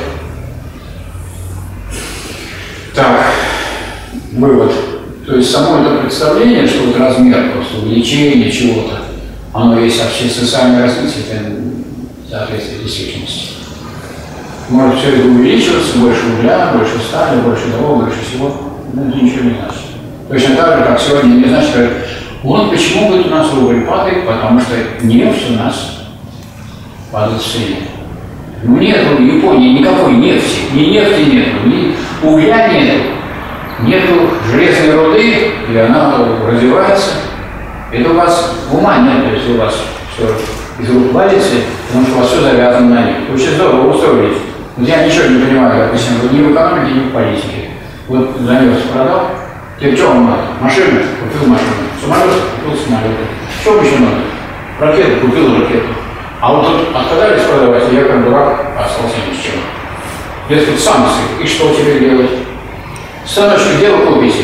Так, вывод. То есть само это представление, что вот размер, просто увеличение чего-то, оно есть общественно-социальное развитие, это соответствует действительности. Может все это увеличиваться, больше угля, больше стали, больше того, больше всего, но это ничего не значит. Точно так же, как сегодня не значит, что вот почему будет у нас рубль падает, потому что нефть у нас падает в цене. Ну нет в Японии никакой нефти, ни нефти нету, ни угля нету, нету железной руды, и она развивается. Это у вас ума нет, если у вас все из рук валится, потому что у вас все завязано на нефть. Очень здорово устроились. Вот я ничего не понимаю, допустим, ни в экономике, ни в политике. Вот занес, продал. Тебе что вам надо? Машина? Купил машину. Самолет? Купил самолет. Что вам еще надо? Ракету? Купил ракету. А вот тут отказались продавать, и я как дурак остался ни с чем. Здесь тут санкции. И что теперь делать? Станочку дело купите.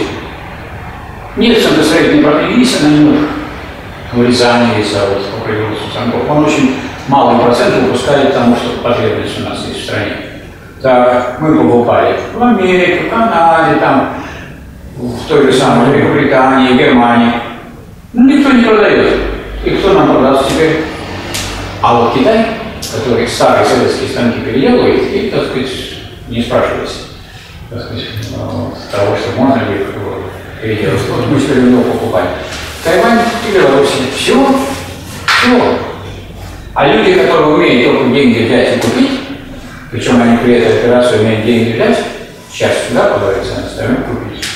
Нет центростроительной продукции, есть она немного. В Рязани есть завод по производству станков. Он очень малый процент выпускает тому, что потребность у нас есть в стране. Так, мы покупали в Америке, в Канаде, там, в той же самой Великобритании, Германии. Ну, никто не продает. И кто нам продаст теперь? А вот Китай, который старые советские станки переделывает, и, так сказать, не спрашивается, так сказать, того, что можно ли переделать. Вот мы теперь его покупаем. Тайвань и Белоруссия. Все. Все. А люди, которые умеют только деньги взять и купить, причем они при этой операции умеют деньги взять, сейчас сюда подается, а остальное купить.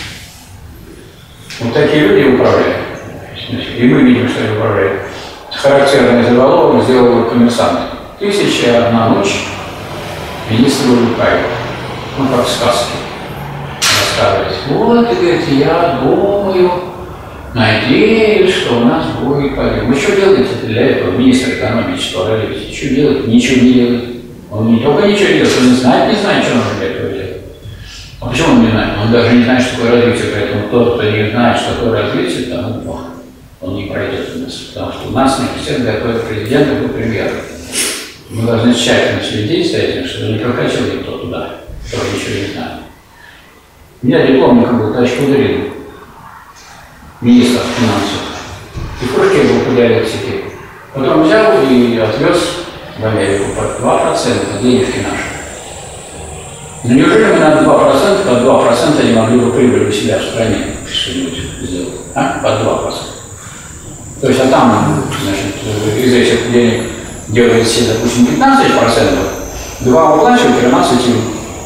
Вот такие люди управляют. И мы видим, что они управляют. Характерный заголовок сделал «Коммерсант». Тысяча одна ночь министр Улюкаева. Ну, как в сказке. рассказывать. Вот, и говорит, я думаю, надеюсь, что у нас будет подъем. Вы что делаете для этого, министр экономики, что говорите? Что делать? Ничего не делает. Он не только ничего не делает, он не знает, не знает, что нужно для этого делать. А почему он не знает? Он даже не знает, что такое развитие, поэтому тот, кто не знает, что такое развитие, там, ну, он не пройдет у нас. Потому что у нас университет готовит президента и премьера. Мы должны тщательно следить за этим, чтобы не прокатил никто туда, кто ничего не знает. Я дипломником был, товарищ Кудрин, министр финансов. И в кружке был Кудрин-Сети. Потом взял и отвез в Америку под два процента денежки наши. Но неужели мы на два процента, под два процента не могли бы прибыль у себя в стране что-нибудь сделать? А? Под два процента. То есть, а там, значит, из этих денег делает себе, допустим, пятнадцать процентов, два уплачивают, тринадцать им.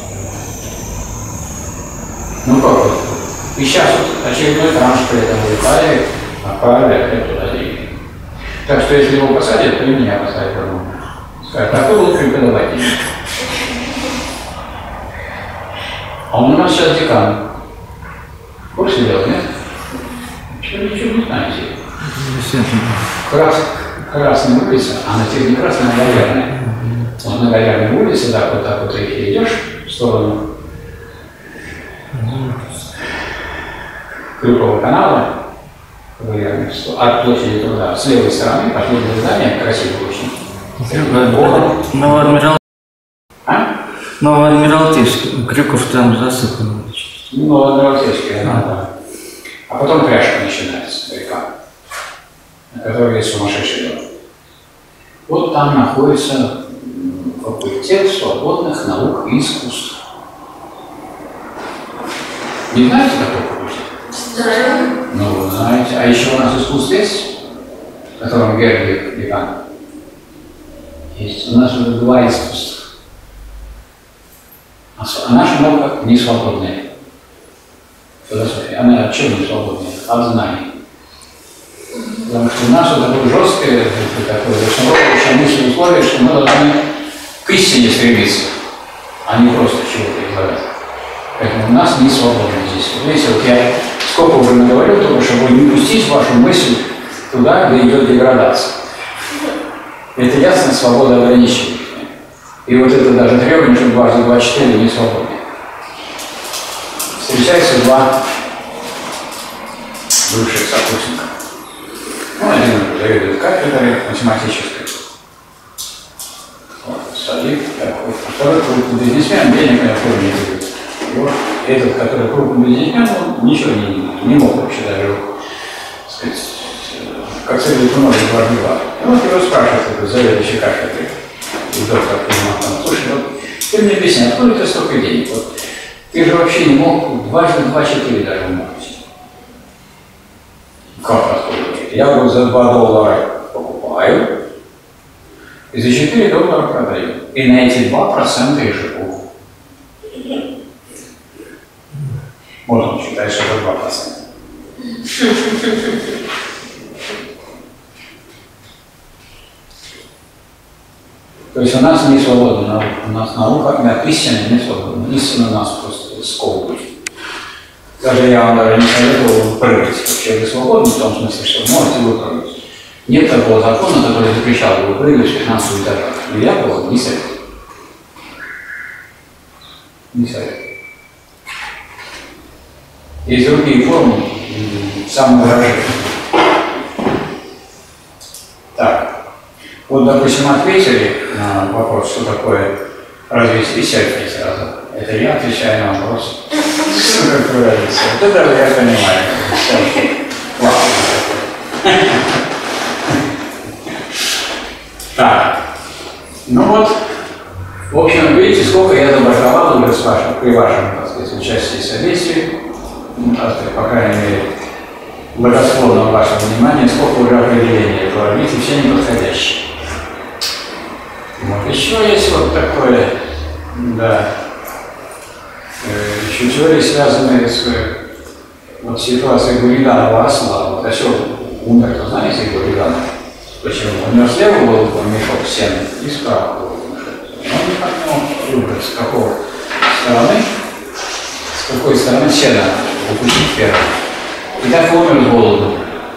Ну как вот? И сейчас вот очередной транш при этом улетает, а правда опять туда деньги. Так что если его посадят, то и меня посадят равно. Скажут, а кто был преподаватель? А он у нас сейчас декан. В курсе дела, нет? Ничего, ничего не знаете. Крас, Красная улица, она теперь не красная, а галерная. Вот на галерной улице, так вот так вот ты идешь в сторону Крюкового канала, от площади труда, с левой стороны, последнее здание, красивое очень. Новоадмирал... А? Новоадмиралтейский, Крюков там засыпан. Новоадмиралтейский, да. А потом пряжка начинается, река, на которой есть сумасшедший дом. Вот там находится факультет свободных наук и искусств. Не знаете такой факультет? Знаю. Ну, вы знаете. А еще у нас искусство есть, в котором Гербик декан. Есть. У нас уже два искусства. А наша наука не свободная. Философия. Она от чего не свободная? От знаний. Потому что у нас вот такое жесткое, такое зашнуровывающее мысль условие, что мы должны к истине стремиться, а не просто чего-то излагать. Поэтому у нас не свободно здесь. Видите, вот я сколько уже наговорил, только чтобы не пустить вашу мысль туда, где идет деградация. Это ясно, свобода ограничивает. И вот это даже требование, что два за два четыре не свободны. Встречаются два бывших сокурсника. Ну, один заведует кафедрой математической. Вот, садик такой. Второй крупный бизнесмен, денег на форме не будет. И вот этот, который крупный бизнесмен, он ничего не, не мог вообще даже, так сказать, как следует умножить два на два. И вот его спрашивает этот заведующий кафедрой. И доктор Кузьмаков, слушай, вот ты мне объясни, откуда ты столько денег? Вот, ты же вообще не мог дважды два четыре даже умножить. Как откуда? Я говорю, за два доллара покупаю, и за четыре доллара продаю. И на эти два процента и живу. Можно считать, что это два процента. То есть у нас не свободна наука. У нас наука от истины не свободна. Истина нас просто сковывает. Даже я вам даже не советовал прыгать. Вообще вы свободны в том смысле, что можете выпрыгнуть. Нет такого закона, который запрещал бы выпрыгивать с пятнадцатого этажа. Но я его не советую. Не советую. Есть другие формы самовыражения. Так. Вот, допустим, ответили на вопрос, что такое развитие, и сядьте сразу. Это я отвечаю на вопрос. Что такое развитие? Вот это я понимаю. Ладно. Так. Ну вот, в общем, видите, сколько я добраковал уже с вашим, при вашем, так сказать, участии и содействии, по крайней мере, благосклонного вашего внимания, сколько уже определений этого развития, все неподходящие. Вот. Еще есть вот такое, да, еще теории, связанные с вот, ситуацией Гурриданова осла. Вот осел умер, то знаете, Гурриданов? Почему? У него слева был мешок сена и справа был мешок. Он никак не мог выбрать, с какой стороны с какой стороны сена укусить первым. И так умер с голоду.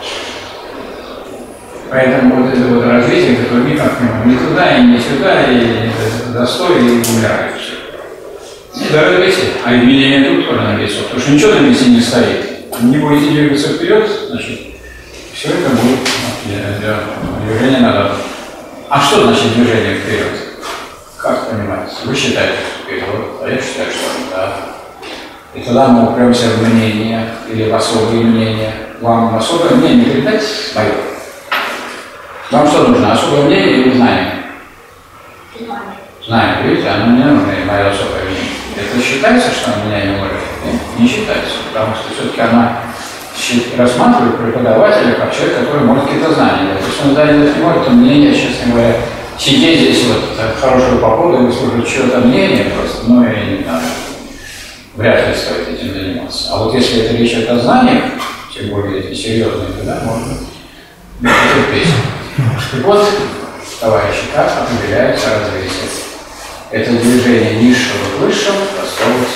Поэтому вот это вот развитие, которое никак не, ни туда, и не сюда, и застой, и умирает все. Это развитие, а изменение тут тоже на лицо. Потому что ничего на месте не стоит. Не будете двигаться вперед, значит, все это будет для, для движения назад. А что значит движение вперед? Как понимать? Вы считаете, что вперед, а я считаю, что да. И тогда мы упремся в мнение или в особые мнения. Вам особое мнение передать мое? Вам что нужно? Особое мнение или знание? Знание. Знание, видите, оно мне нужно, и мое особое мнение. Это считается, что оно меня не может? Нет? Не считается, потому что все-таки она рассматривает преподавателя как человек, который может какие-то знания дать. Если он знания не может, то мнение, честно говоря, сидеть здесь вот в хорошую погоду и выслушать чье-то мнение просто, ну, я не знаю, вряд ли стоит этим заниматься. А вот если это речь идет о знаниях, тем более эти серьезные, тогда можно потерпеть. И вот, товарищи, как определяется развитие. Это движение низшего к высшему, простого к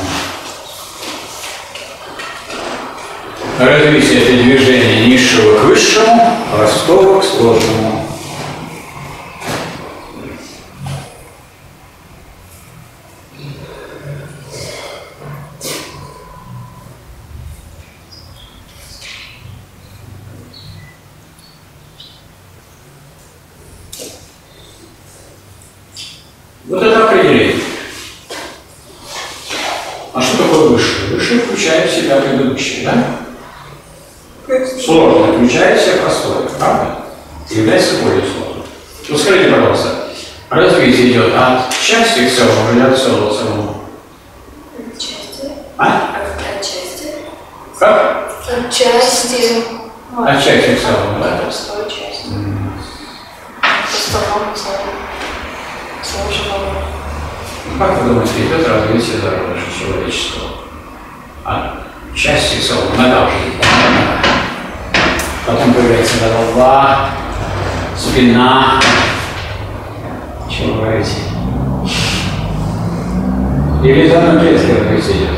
сложному. Развитие – это движение низшего к высшему, простого к сложному. Вот это определение. А что такое высшее? Высшее включает в себя предыдущее, да? Сложное включает в себя простое, правда? И является более сложным. Вот скажите, пожалуйста, развитие идет от части к целому или от целого к целому? От части. А? От части. Как? От части. От части к целому, да? Простой части. Mm. Простому целому. Сложного. Как вы думаете, идет развитие зародыша человеческого? От части к целому надолжить. Потом появляется голова, спина. Чего вы говорите? Или из одной клетки развитие идет?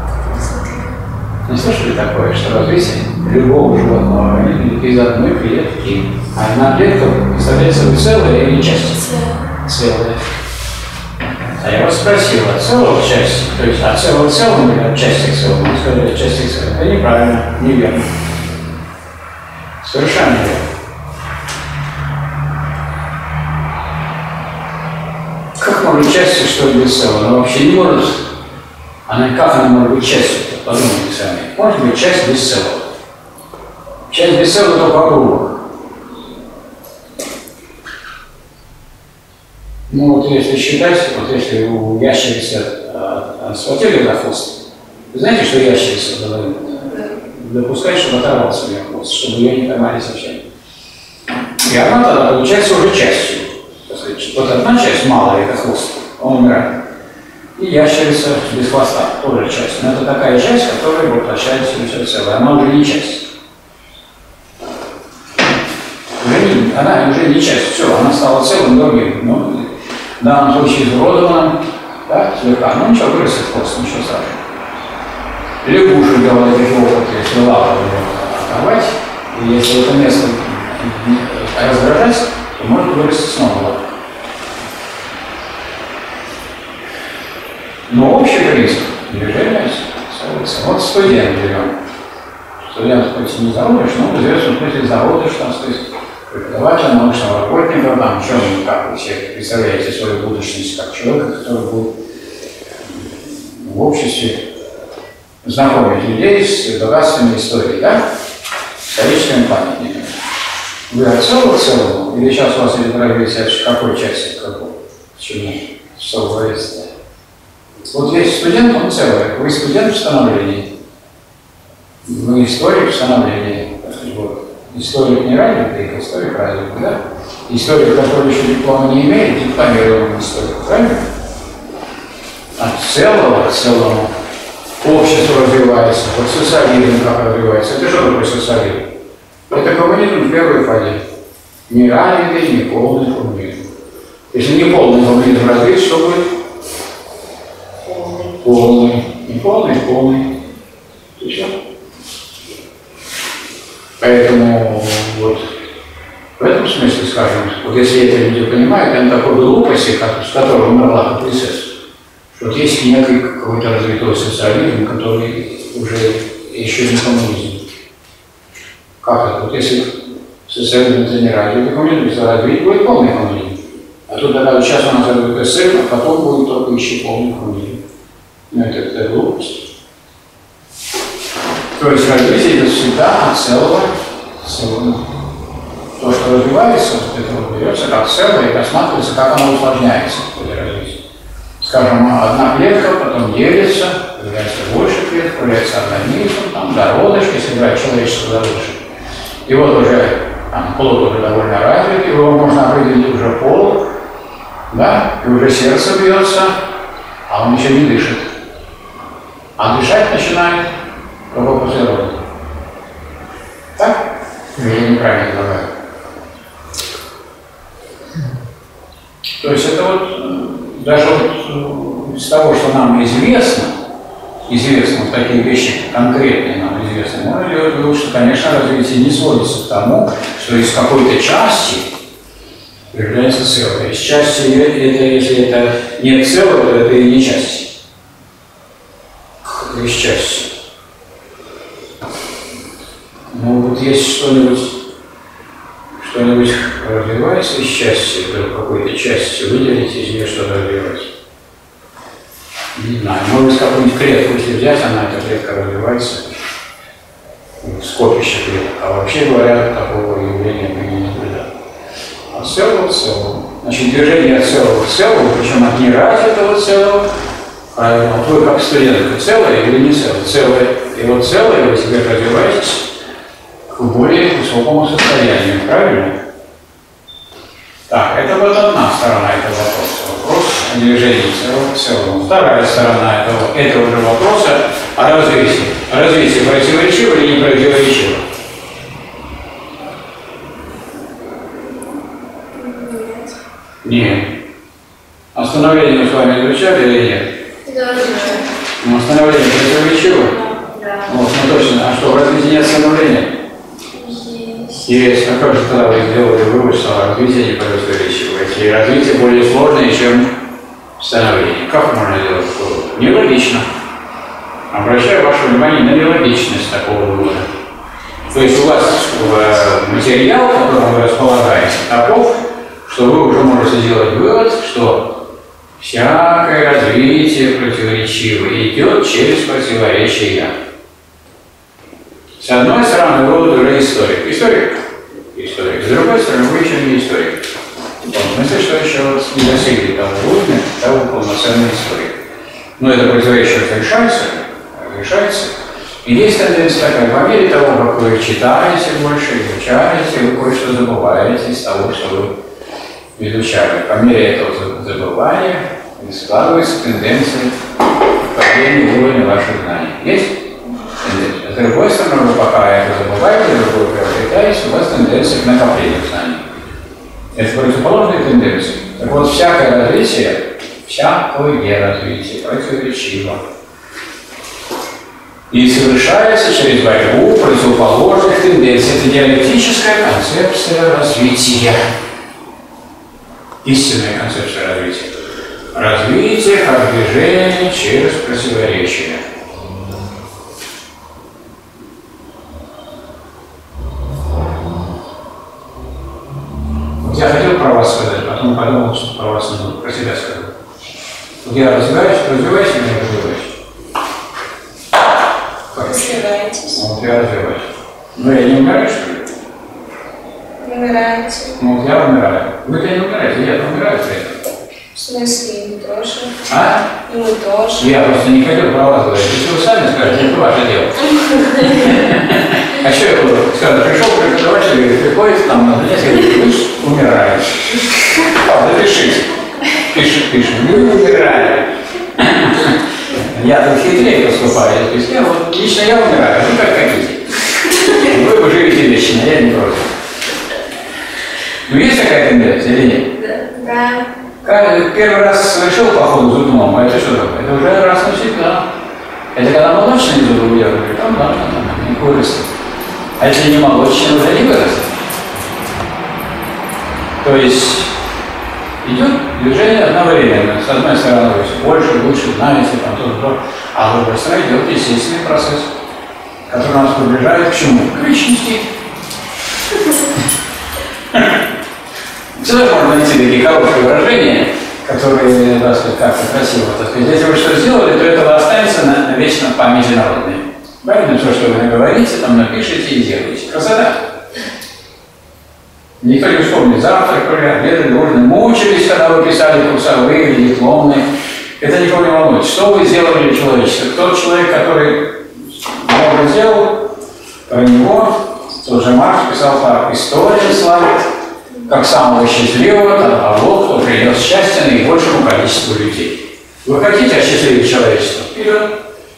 Не слышали такое, что развитие любого животного из одной клетки? А одна клетка представляет собой целое или часть? Целое. А я вас спросил, от целого к части, то есть от целого к целому или от части к целому? Вы сказали, от части к целому. Это неправильно, неверно. Совершенно верно. Как может частью что-то быть целым? Она вообще не может. Она, как она может быть частью? Подумайте сами. Может быть часть без целого. Часть без целого только круг. Ну вот если считать, вот если у ящерицы э, схватили за хвост, вы знаете, что ящерица говорит? Допускать, чтобы оторвался у нее хвост, чтобы ее не поймали совсем. И она тогда получается уже частью. Так сказать, вот одна часть малая, это хвост, он умирает. И ящерица без хвоста тоже часть. Но это такая часть, которая воплощается в все целое. Она уже не часть. Уже не, она уже не часть. Все, она стала целым другим. Ну, в данном случае изуродованным, да, слегка. Ну ничего, вырастет хвост, ничего страшного. Лягушек делали такие опыты, если лапу оторвать, и если это место раздражать, то может вырасти снова лапа. Но общий принцип движения остается. Вот студент берем. Студент хоть и не зародыш, но в известном смысле зародыш, там, то есть преподаватель, научного работника, там, чем, как вы все представляете свою будущность как человека, который будет в обществе знакомить людей с богатствами истории, да? Историческими памятниками. Вы от целого к целому? Или сейчас у вас идет развитие от какой части, к какой? Почему? Что вы говорите? Вот есть студент, он целый. Вы студент в становлении. Вы историк в становлении. Вот. Историк не развитый, а историк развитый, да? Историк, который еще диплома не имеет, дипломированный историк, правильно? От целого к целому. Общество развивается, вот социализм как развивается. Это что такое социализм? Это коммунизм в первой фазе. Не развитый, не полный коммунизм. Если не полный коммунизм развит, что будет? Полный. Полный. Не полный, полный. И все. Поэтому вот в этом смысле, скажем, вот если это люди понимают, они такой глупости, как, с которой умерла КПСС, что вот есть некий какой-то развитой социализм, который уже еще не коммунизм. Как это? Вот если социализм это не развитый коммунизм, то развить будет полный коммунизм. А тут, да, сейчас у нас развитый СССР, а потом будет только еще полный коммунизм. Ну это, это глупость. То есть развитие идет всегда от целого, целого. То, что развивается, это вот берется как целое и рассматривается, как оно усложняется в ходе развития. Скажем, одна клетка потом делится, появляется больше клеток, появляется организм, там зародыш, если брать человеческий зародыш. И вот уже там, плод уже довольно развит, его можно определить уже пол, да, и уже сердце бьется, а он еще не дышит. А дышать начинает только после рода. Так? Или неправильно говорю? То есть это вот даже вот из того, что нам известно, известно вот такие вещи конкретные нам известны, можно делать вывод, что, конечно, развитие не сводится к тому, что из какой-то части появляется целое. Из части, это, если это не целое, то это и не часть. Это из части. Ну вот есть что-нибудь, что-нибудь развивается из части, в какой-то части выделить из нее что-то развивается. Не знаю, может быть, какую-нибудь клетку, если взять, она, эта клетка развивается, скопище клеток. А вообще говоря, такого явления мы не наблюдаем. От целого к целому. Значит, движение от целого к целому, причем от неразвитого целого, правильно, вот вы как студент, целое или не целое? Целое. И вот целое вы теперь развиваетесь к более высокому состоянию, правильно? Так, это вот одна сторона этого вопроса. Вопрос о движении целого к целому. Вторая сторона этого, этого же вопроса о развитии. Развитие противоречиво или не противоречиво? Нет. Остановление мы с вами изучали или нет? Да, изучали. Ну, остановление противоречиво? Да. Вот, ну точно. А что, в развитии нет остановления? Есть. Есть. А как же тогда вы сделали вывод, что развитие не противоречиво? Если развитие более сложное, чем становление. Как можно делать вывод? Нелогично. Обращаю ваше внимание на нелогичность такого вывода. То есть у вас материал, которым вы располагаете, таков, что вы уже можете сделать вывод, что всякое развитие противоречиво идет через противоречия. С одной стороны, вы уже историк. Историк? Историк. С другой стороны, вы еще не историк. В том смысле, что еще вот не достигли того уровня, того полноценный историк. Но это противоречие разрешается, разрешается. И есть тенденция такая, по мере того, как вы читаете больше, изучаете, вы кое-что забываете из того, что вы изучали. По мере этого забывания складывается тенденция падения уровня ваших знаний. Есть тенденция? С другой стороны, вы пока это забываете, другое приобретаете, у вас тенденция к накоплению знаний. Это противоположные тенденции. Так вот, всякое развитие, всякое развитие противоречиво. И совершается через борьбу противоположных тенденций. Это диалектическая концепция развития. Истинная концепция развития. Развитие как движение через противоречие. Вот я хотел про вас сказать, потом подумал, что про вас не буду, про себя скажу. Вот я развиваюсь, развиваюсь или не развиваюсь? Развиваетесь. Вот я развиваюсь. Ну я не умираю, что ли? Умираете. Ну вот я умираю. Вы-то не умираете, я-то умираю при этом. В смысле, мы тоже. А? И мы тоже. Я просто не хотел про вас говорить. Если вы сами скажете, это ваше дело. А что я буду? Скажу, пришел преподаватель, приходит там на занятие, говорит, вы ж умираете. Правда, пишите. Пишет, пишет. Вы умираете. Я там хитрее поступаю. То есть я вот, лично я умираю, вы как хотите. Вы бы живете вечно, я не против. Ну есть такая тенденция или нет? Да. Как первый раз совершил поход зубном, а это что такое? Это уже раз навсегда. Это когда молочный зубы выдергивали, там ладно, не вырастет. А если не молочный, уже не вырастет. То есть идет движение одновременно. С одной стороны, вы все больше, лучше знаете, там то, а с другой стороны идет естественный процесс, который нас приближает к чему? К личности. Всегда можно найти такие короткие выражения, которые, так сказать, как-то красиво, так сказать. Если вы что сделали, то это останется на, на вечном памяти народной. Правильно, все, что вы наговорите, там напишите и делаете. Красота. Никто не вспомнит завтракали, обедали, ужинали, мучились, когда вы писали курсовые или дипломные. Это никого не волнует. Что вы сделали для человечества? Тот человек, который много сделал, про него тот же Маркс писал так: история славит как самого счастливого, а вот кто принес счастье наибольшему количеству людей. Вы хотите осчастливить человечество? Вперед!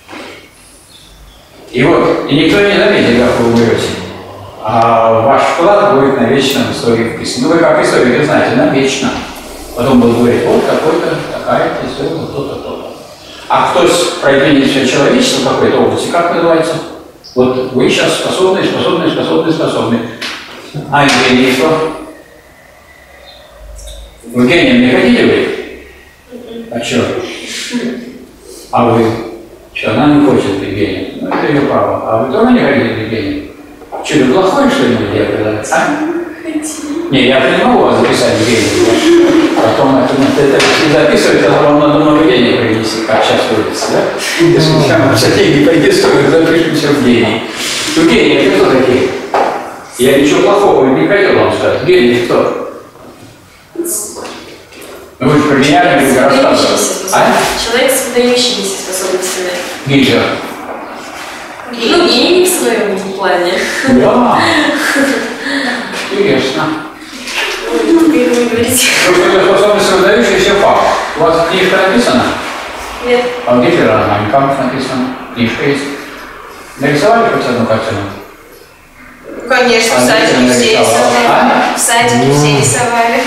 И вот, и никто не заметит, как вы умрете. А ваш вклад будет на вечном истории вписан. Ну вы как историк знаете, навечно. Потом будут говорить, вот какой-то, такая-то история, то-то, то-то. А кто продвинет все человечество в какой-то области, как называется? Вот вы сейчас способны, способны, способны, способны. А гений что? Вы гением не хотите быть? А что? А вы? Что, она не хочет быть гением? Ну, это ее право. А вы тоже не хотите быть гением? Что, ты плохое что-нибудь я предлагаю? А? Не, я не могу вас записать в гений. Потом это, это не записывать, а вам надо много денег принести, как сейчас водится, да? Если прямо все деньги принесут, запишемся в гений. Ну, гений, это кто такие? Я ничего плохого не хотел вам сказать. Гений кто? Ну, вы же поменяли, вы рассказывали. А? Человек с выдающимися способностями. Гитлер. Ну, гений в своем плане. Да. Интересно. Ой, как вы говорите. Способность выдающийся факт. У вас книжка написана? Нет. А у Гитлера на Майнкампф написано. Книжка есть. Нарисовали хоть одну картину? Конечно, в садике все рисовали. В садике все рисовали.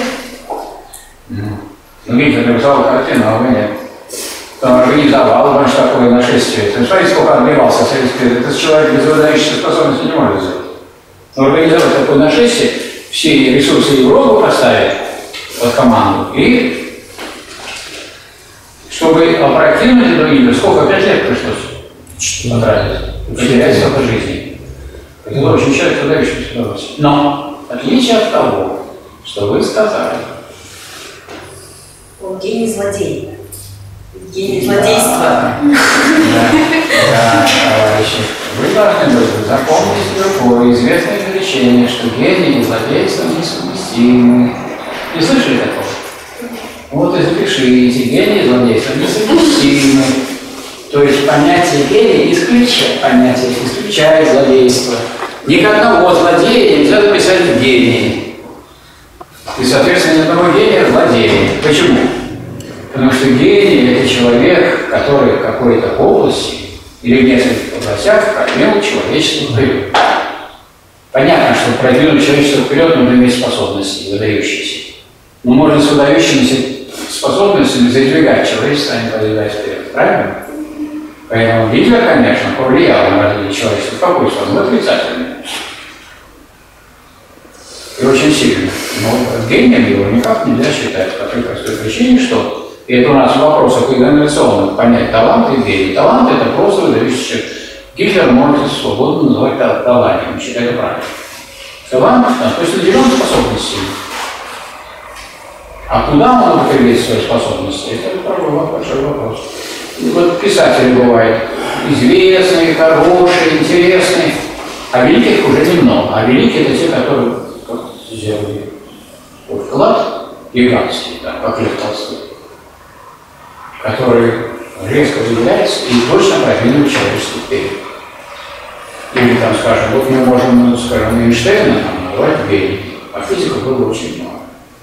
Ну, Гитлер нарисовал картину, а вы нет. Он организовал, потому что такое нашествие. Ты смотрите, сколько отбивался советский. Этот человек без выдающейся способности не может сделать. Но организовать такое нашествие, все ресурсы Европы поставить под команду. И чтобы опротивить эту Гитлера, сколько? Пять лет пришлось потратить. Потерять столько жизней. Это очень человек выдающийся способности. Но, в отличие от того, что вы сказали, Он гений злодей. Гений злодейства. Да, да, товарищи. Вы должны были запомнить другое известное изречение, что гений и злодейство несовместимы. Не слышали такого? Вот и запишите, гений и злодейство несовместимы. То есть понятие гения исключает, понятие исключает злодейство. Ни к одному злодея нельзя записать в гении. И, соответственно, ни одного гения злодея. Почему? Потому что гений – это человек, который в какой-то области или в нескольких областях продвинул человечество вперед. Понятно, что продвинуть человечество вперед нужно иметь способности, выдающиеся. Но можно с выдающимися способностями задвигать человечество, а не продвигать вперед. Правильно? Поэтому Гитлер, конечно, повлиял на развитие человечества. В какой смысле? Отрицательный. И очень сильно. Но гением его никак нельзя считать по той простой причине, что и это у нас в вопросах экзаменационных понять талант и гений. Талант – это просто выдающийся человек. Гитлер может свободно называть талантом, считаю это правильно. Талант, да, то есть наделен способностями. А куда он употребить свои способности? Это другой большой вопрос. И вот писатели бывают известные, хорошие, интересные, а великих уже немного. А великие – это те, которые сделали вклад гигантский, да, как Лев Толстой, который резко выделяется и точно продвинул человечество вперед. Или там, скажем, вот мы можем, скажем, Эйнштейна там, называть гений, а физиков было очень много.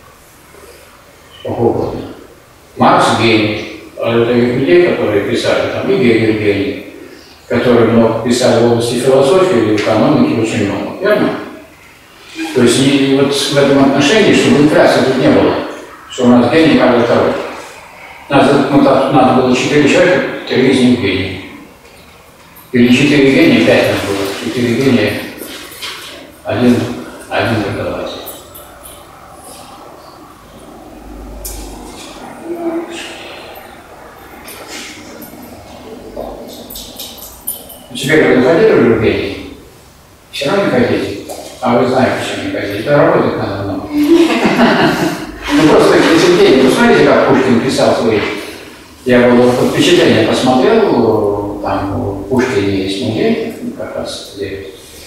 Угодно. Маркс гений. А это их людей, которые писали, там и Гегель гений, которые много писали в области философии или экономики, очень много. Верно? То есть и вот в этом отношении, чтобы инфляции тут не было, что у нас гений каждый второй. Надо, ну, надо было четыре человека, три из них гений. Или четыре гения, пять нас было. Четыре гения, один, один преподаватель. Теперь вы не хотите уже в гений? Все равно не хотите. А вы знаете, почему не хотите. Это работать надо много. Ну просто если гений, посмотрите, как Пушкин писал свои. Я было впечатление посмотрел, там у Пушкина есть музей, как раз где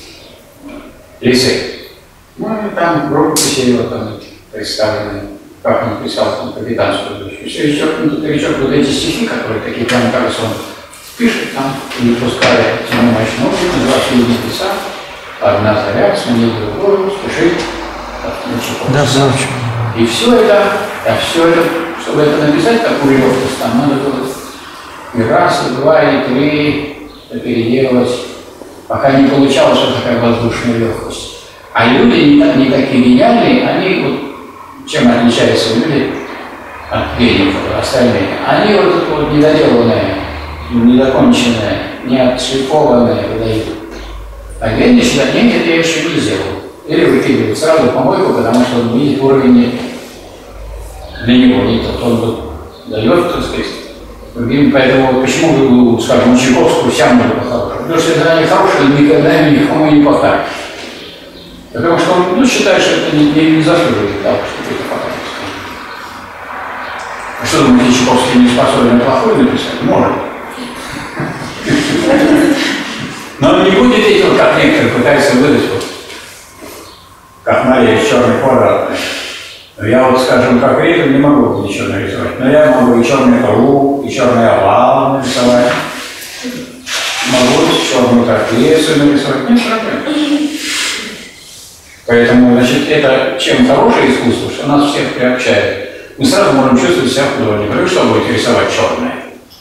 лицей. Ну и там рукописи его там представлены, как он писал там капитанскую дочку. Все исчеркнуто, перечеркнуты вот эти стихи, которые такие прямо кажется, он пишет там, не пуская тьму ночную, называется «Небеса», одна заря, сменил другую, спешит. Да, ночью. И все это, а все это, чтобы это написать, такую легкость, там надо было и раз, и два, и три переделывать, пока не получалось вот такая воздушная легкость. А люди не, не такие гениальные, они вот, чем отличаются люди от гениев остальные, они вот это вот недоделанное, недоконченное, не отшлифованное выдают. А гений считает, нет, это я еще не сделал. Или выкидывает сразу помойку, потому что он видит уровень для него не тот. Он вот дает, так сказать, другим. Поэтому почему, скажем, Чайковскую вся музыка хорошая? Потому что если она не хорошая, никогда никому не покажет. Потому что он ну, считает, что это не, не, не заслуживает того, что это покажет. А что думаете, Чайковский не способен плохое написать? Может. Но он не будет этим, как некоторые пытаются выдать, вот, как Мария из черной квадратной. Я вот, скажем, как ритм не могу ничего нарисовать, но я могу и черный круг, и черный овал нарисовать. Могу черную трапецию нарисовать, нет проблем. Поэтому, значит, это чем хорошее искусство, что нас всех приобщает. Мы сразу можем чувствовать себя художником. Вы что будете рисовать черное?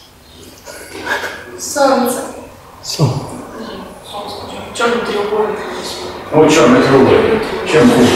Солнце. Солнце. Черный треугольник. Вот черный треугольник. Чем хуже?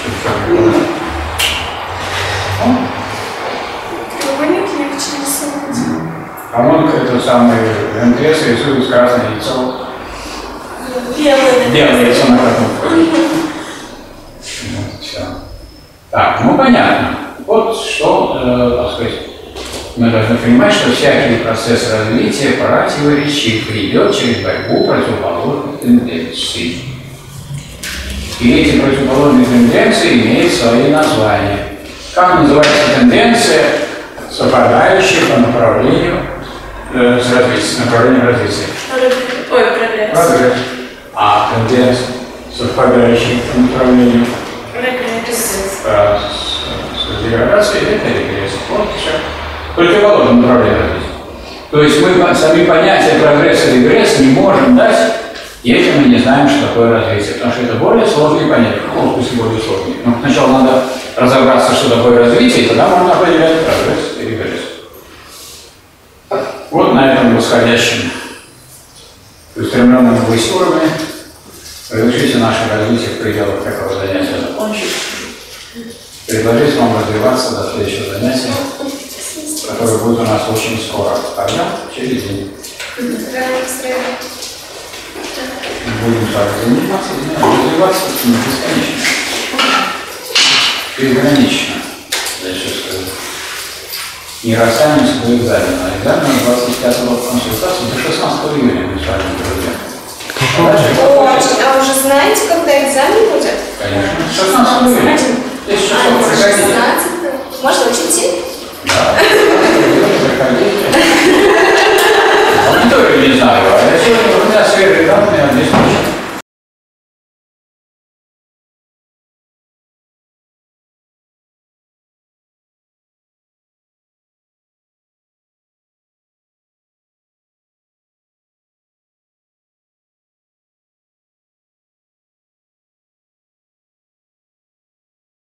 Треугольник легче рисовать. А вон это самое МТС рисует красное яйцо. Белое. Белое яйцо на красном фоне. Вот, все. Так, ну понятно. Вот что, э, так сказать, мы должны понимать, что всякий процесс развития противоречив и идет через борьбу противоположных тенденций. И эти противоположные тенденции имеют свои названия. Как называется тенденция, совпадающая по направлению э, с развитием, направлением развития? Ой, прогресс. Прогресс. А тенденция, совпадающая по направлению Прогресс. э, с, с деградацией, это регресс. Вот все. Противоположное направление развития. То есть мы сами понятия прогресса и регресса не можем дать, если мы не знаем, что такое развитие, потому что это более сложные понятия. Ну, пусть более сложные. Но сначала надо разобраться, что такое развитие, и тогда можно определять прогресс и регресс. Вот на этом восходящем, устремленном ввысь уровне, разрешите наше развитие в пределах такого занятия закончить, предложить вам развиваться до следующего занятия, которое будет у нас очень скоро, тогда через день. Будем так заниматься, развиваться не бесконечно. Безгранично. Дальше скажу. Не расстанемся до экзамена. Экзамен двадцать пятого консультации до шестнадцатого июня мы с вами, друзья. О, а уже знаете, когда экзамен будет? Конечно. шестнадцатого июня. десять часов приходите. Можно учить? Да. Приходите. Аудиторию не знаю, а я сегодня у меня свежие данные, а здесь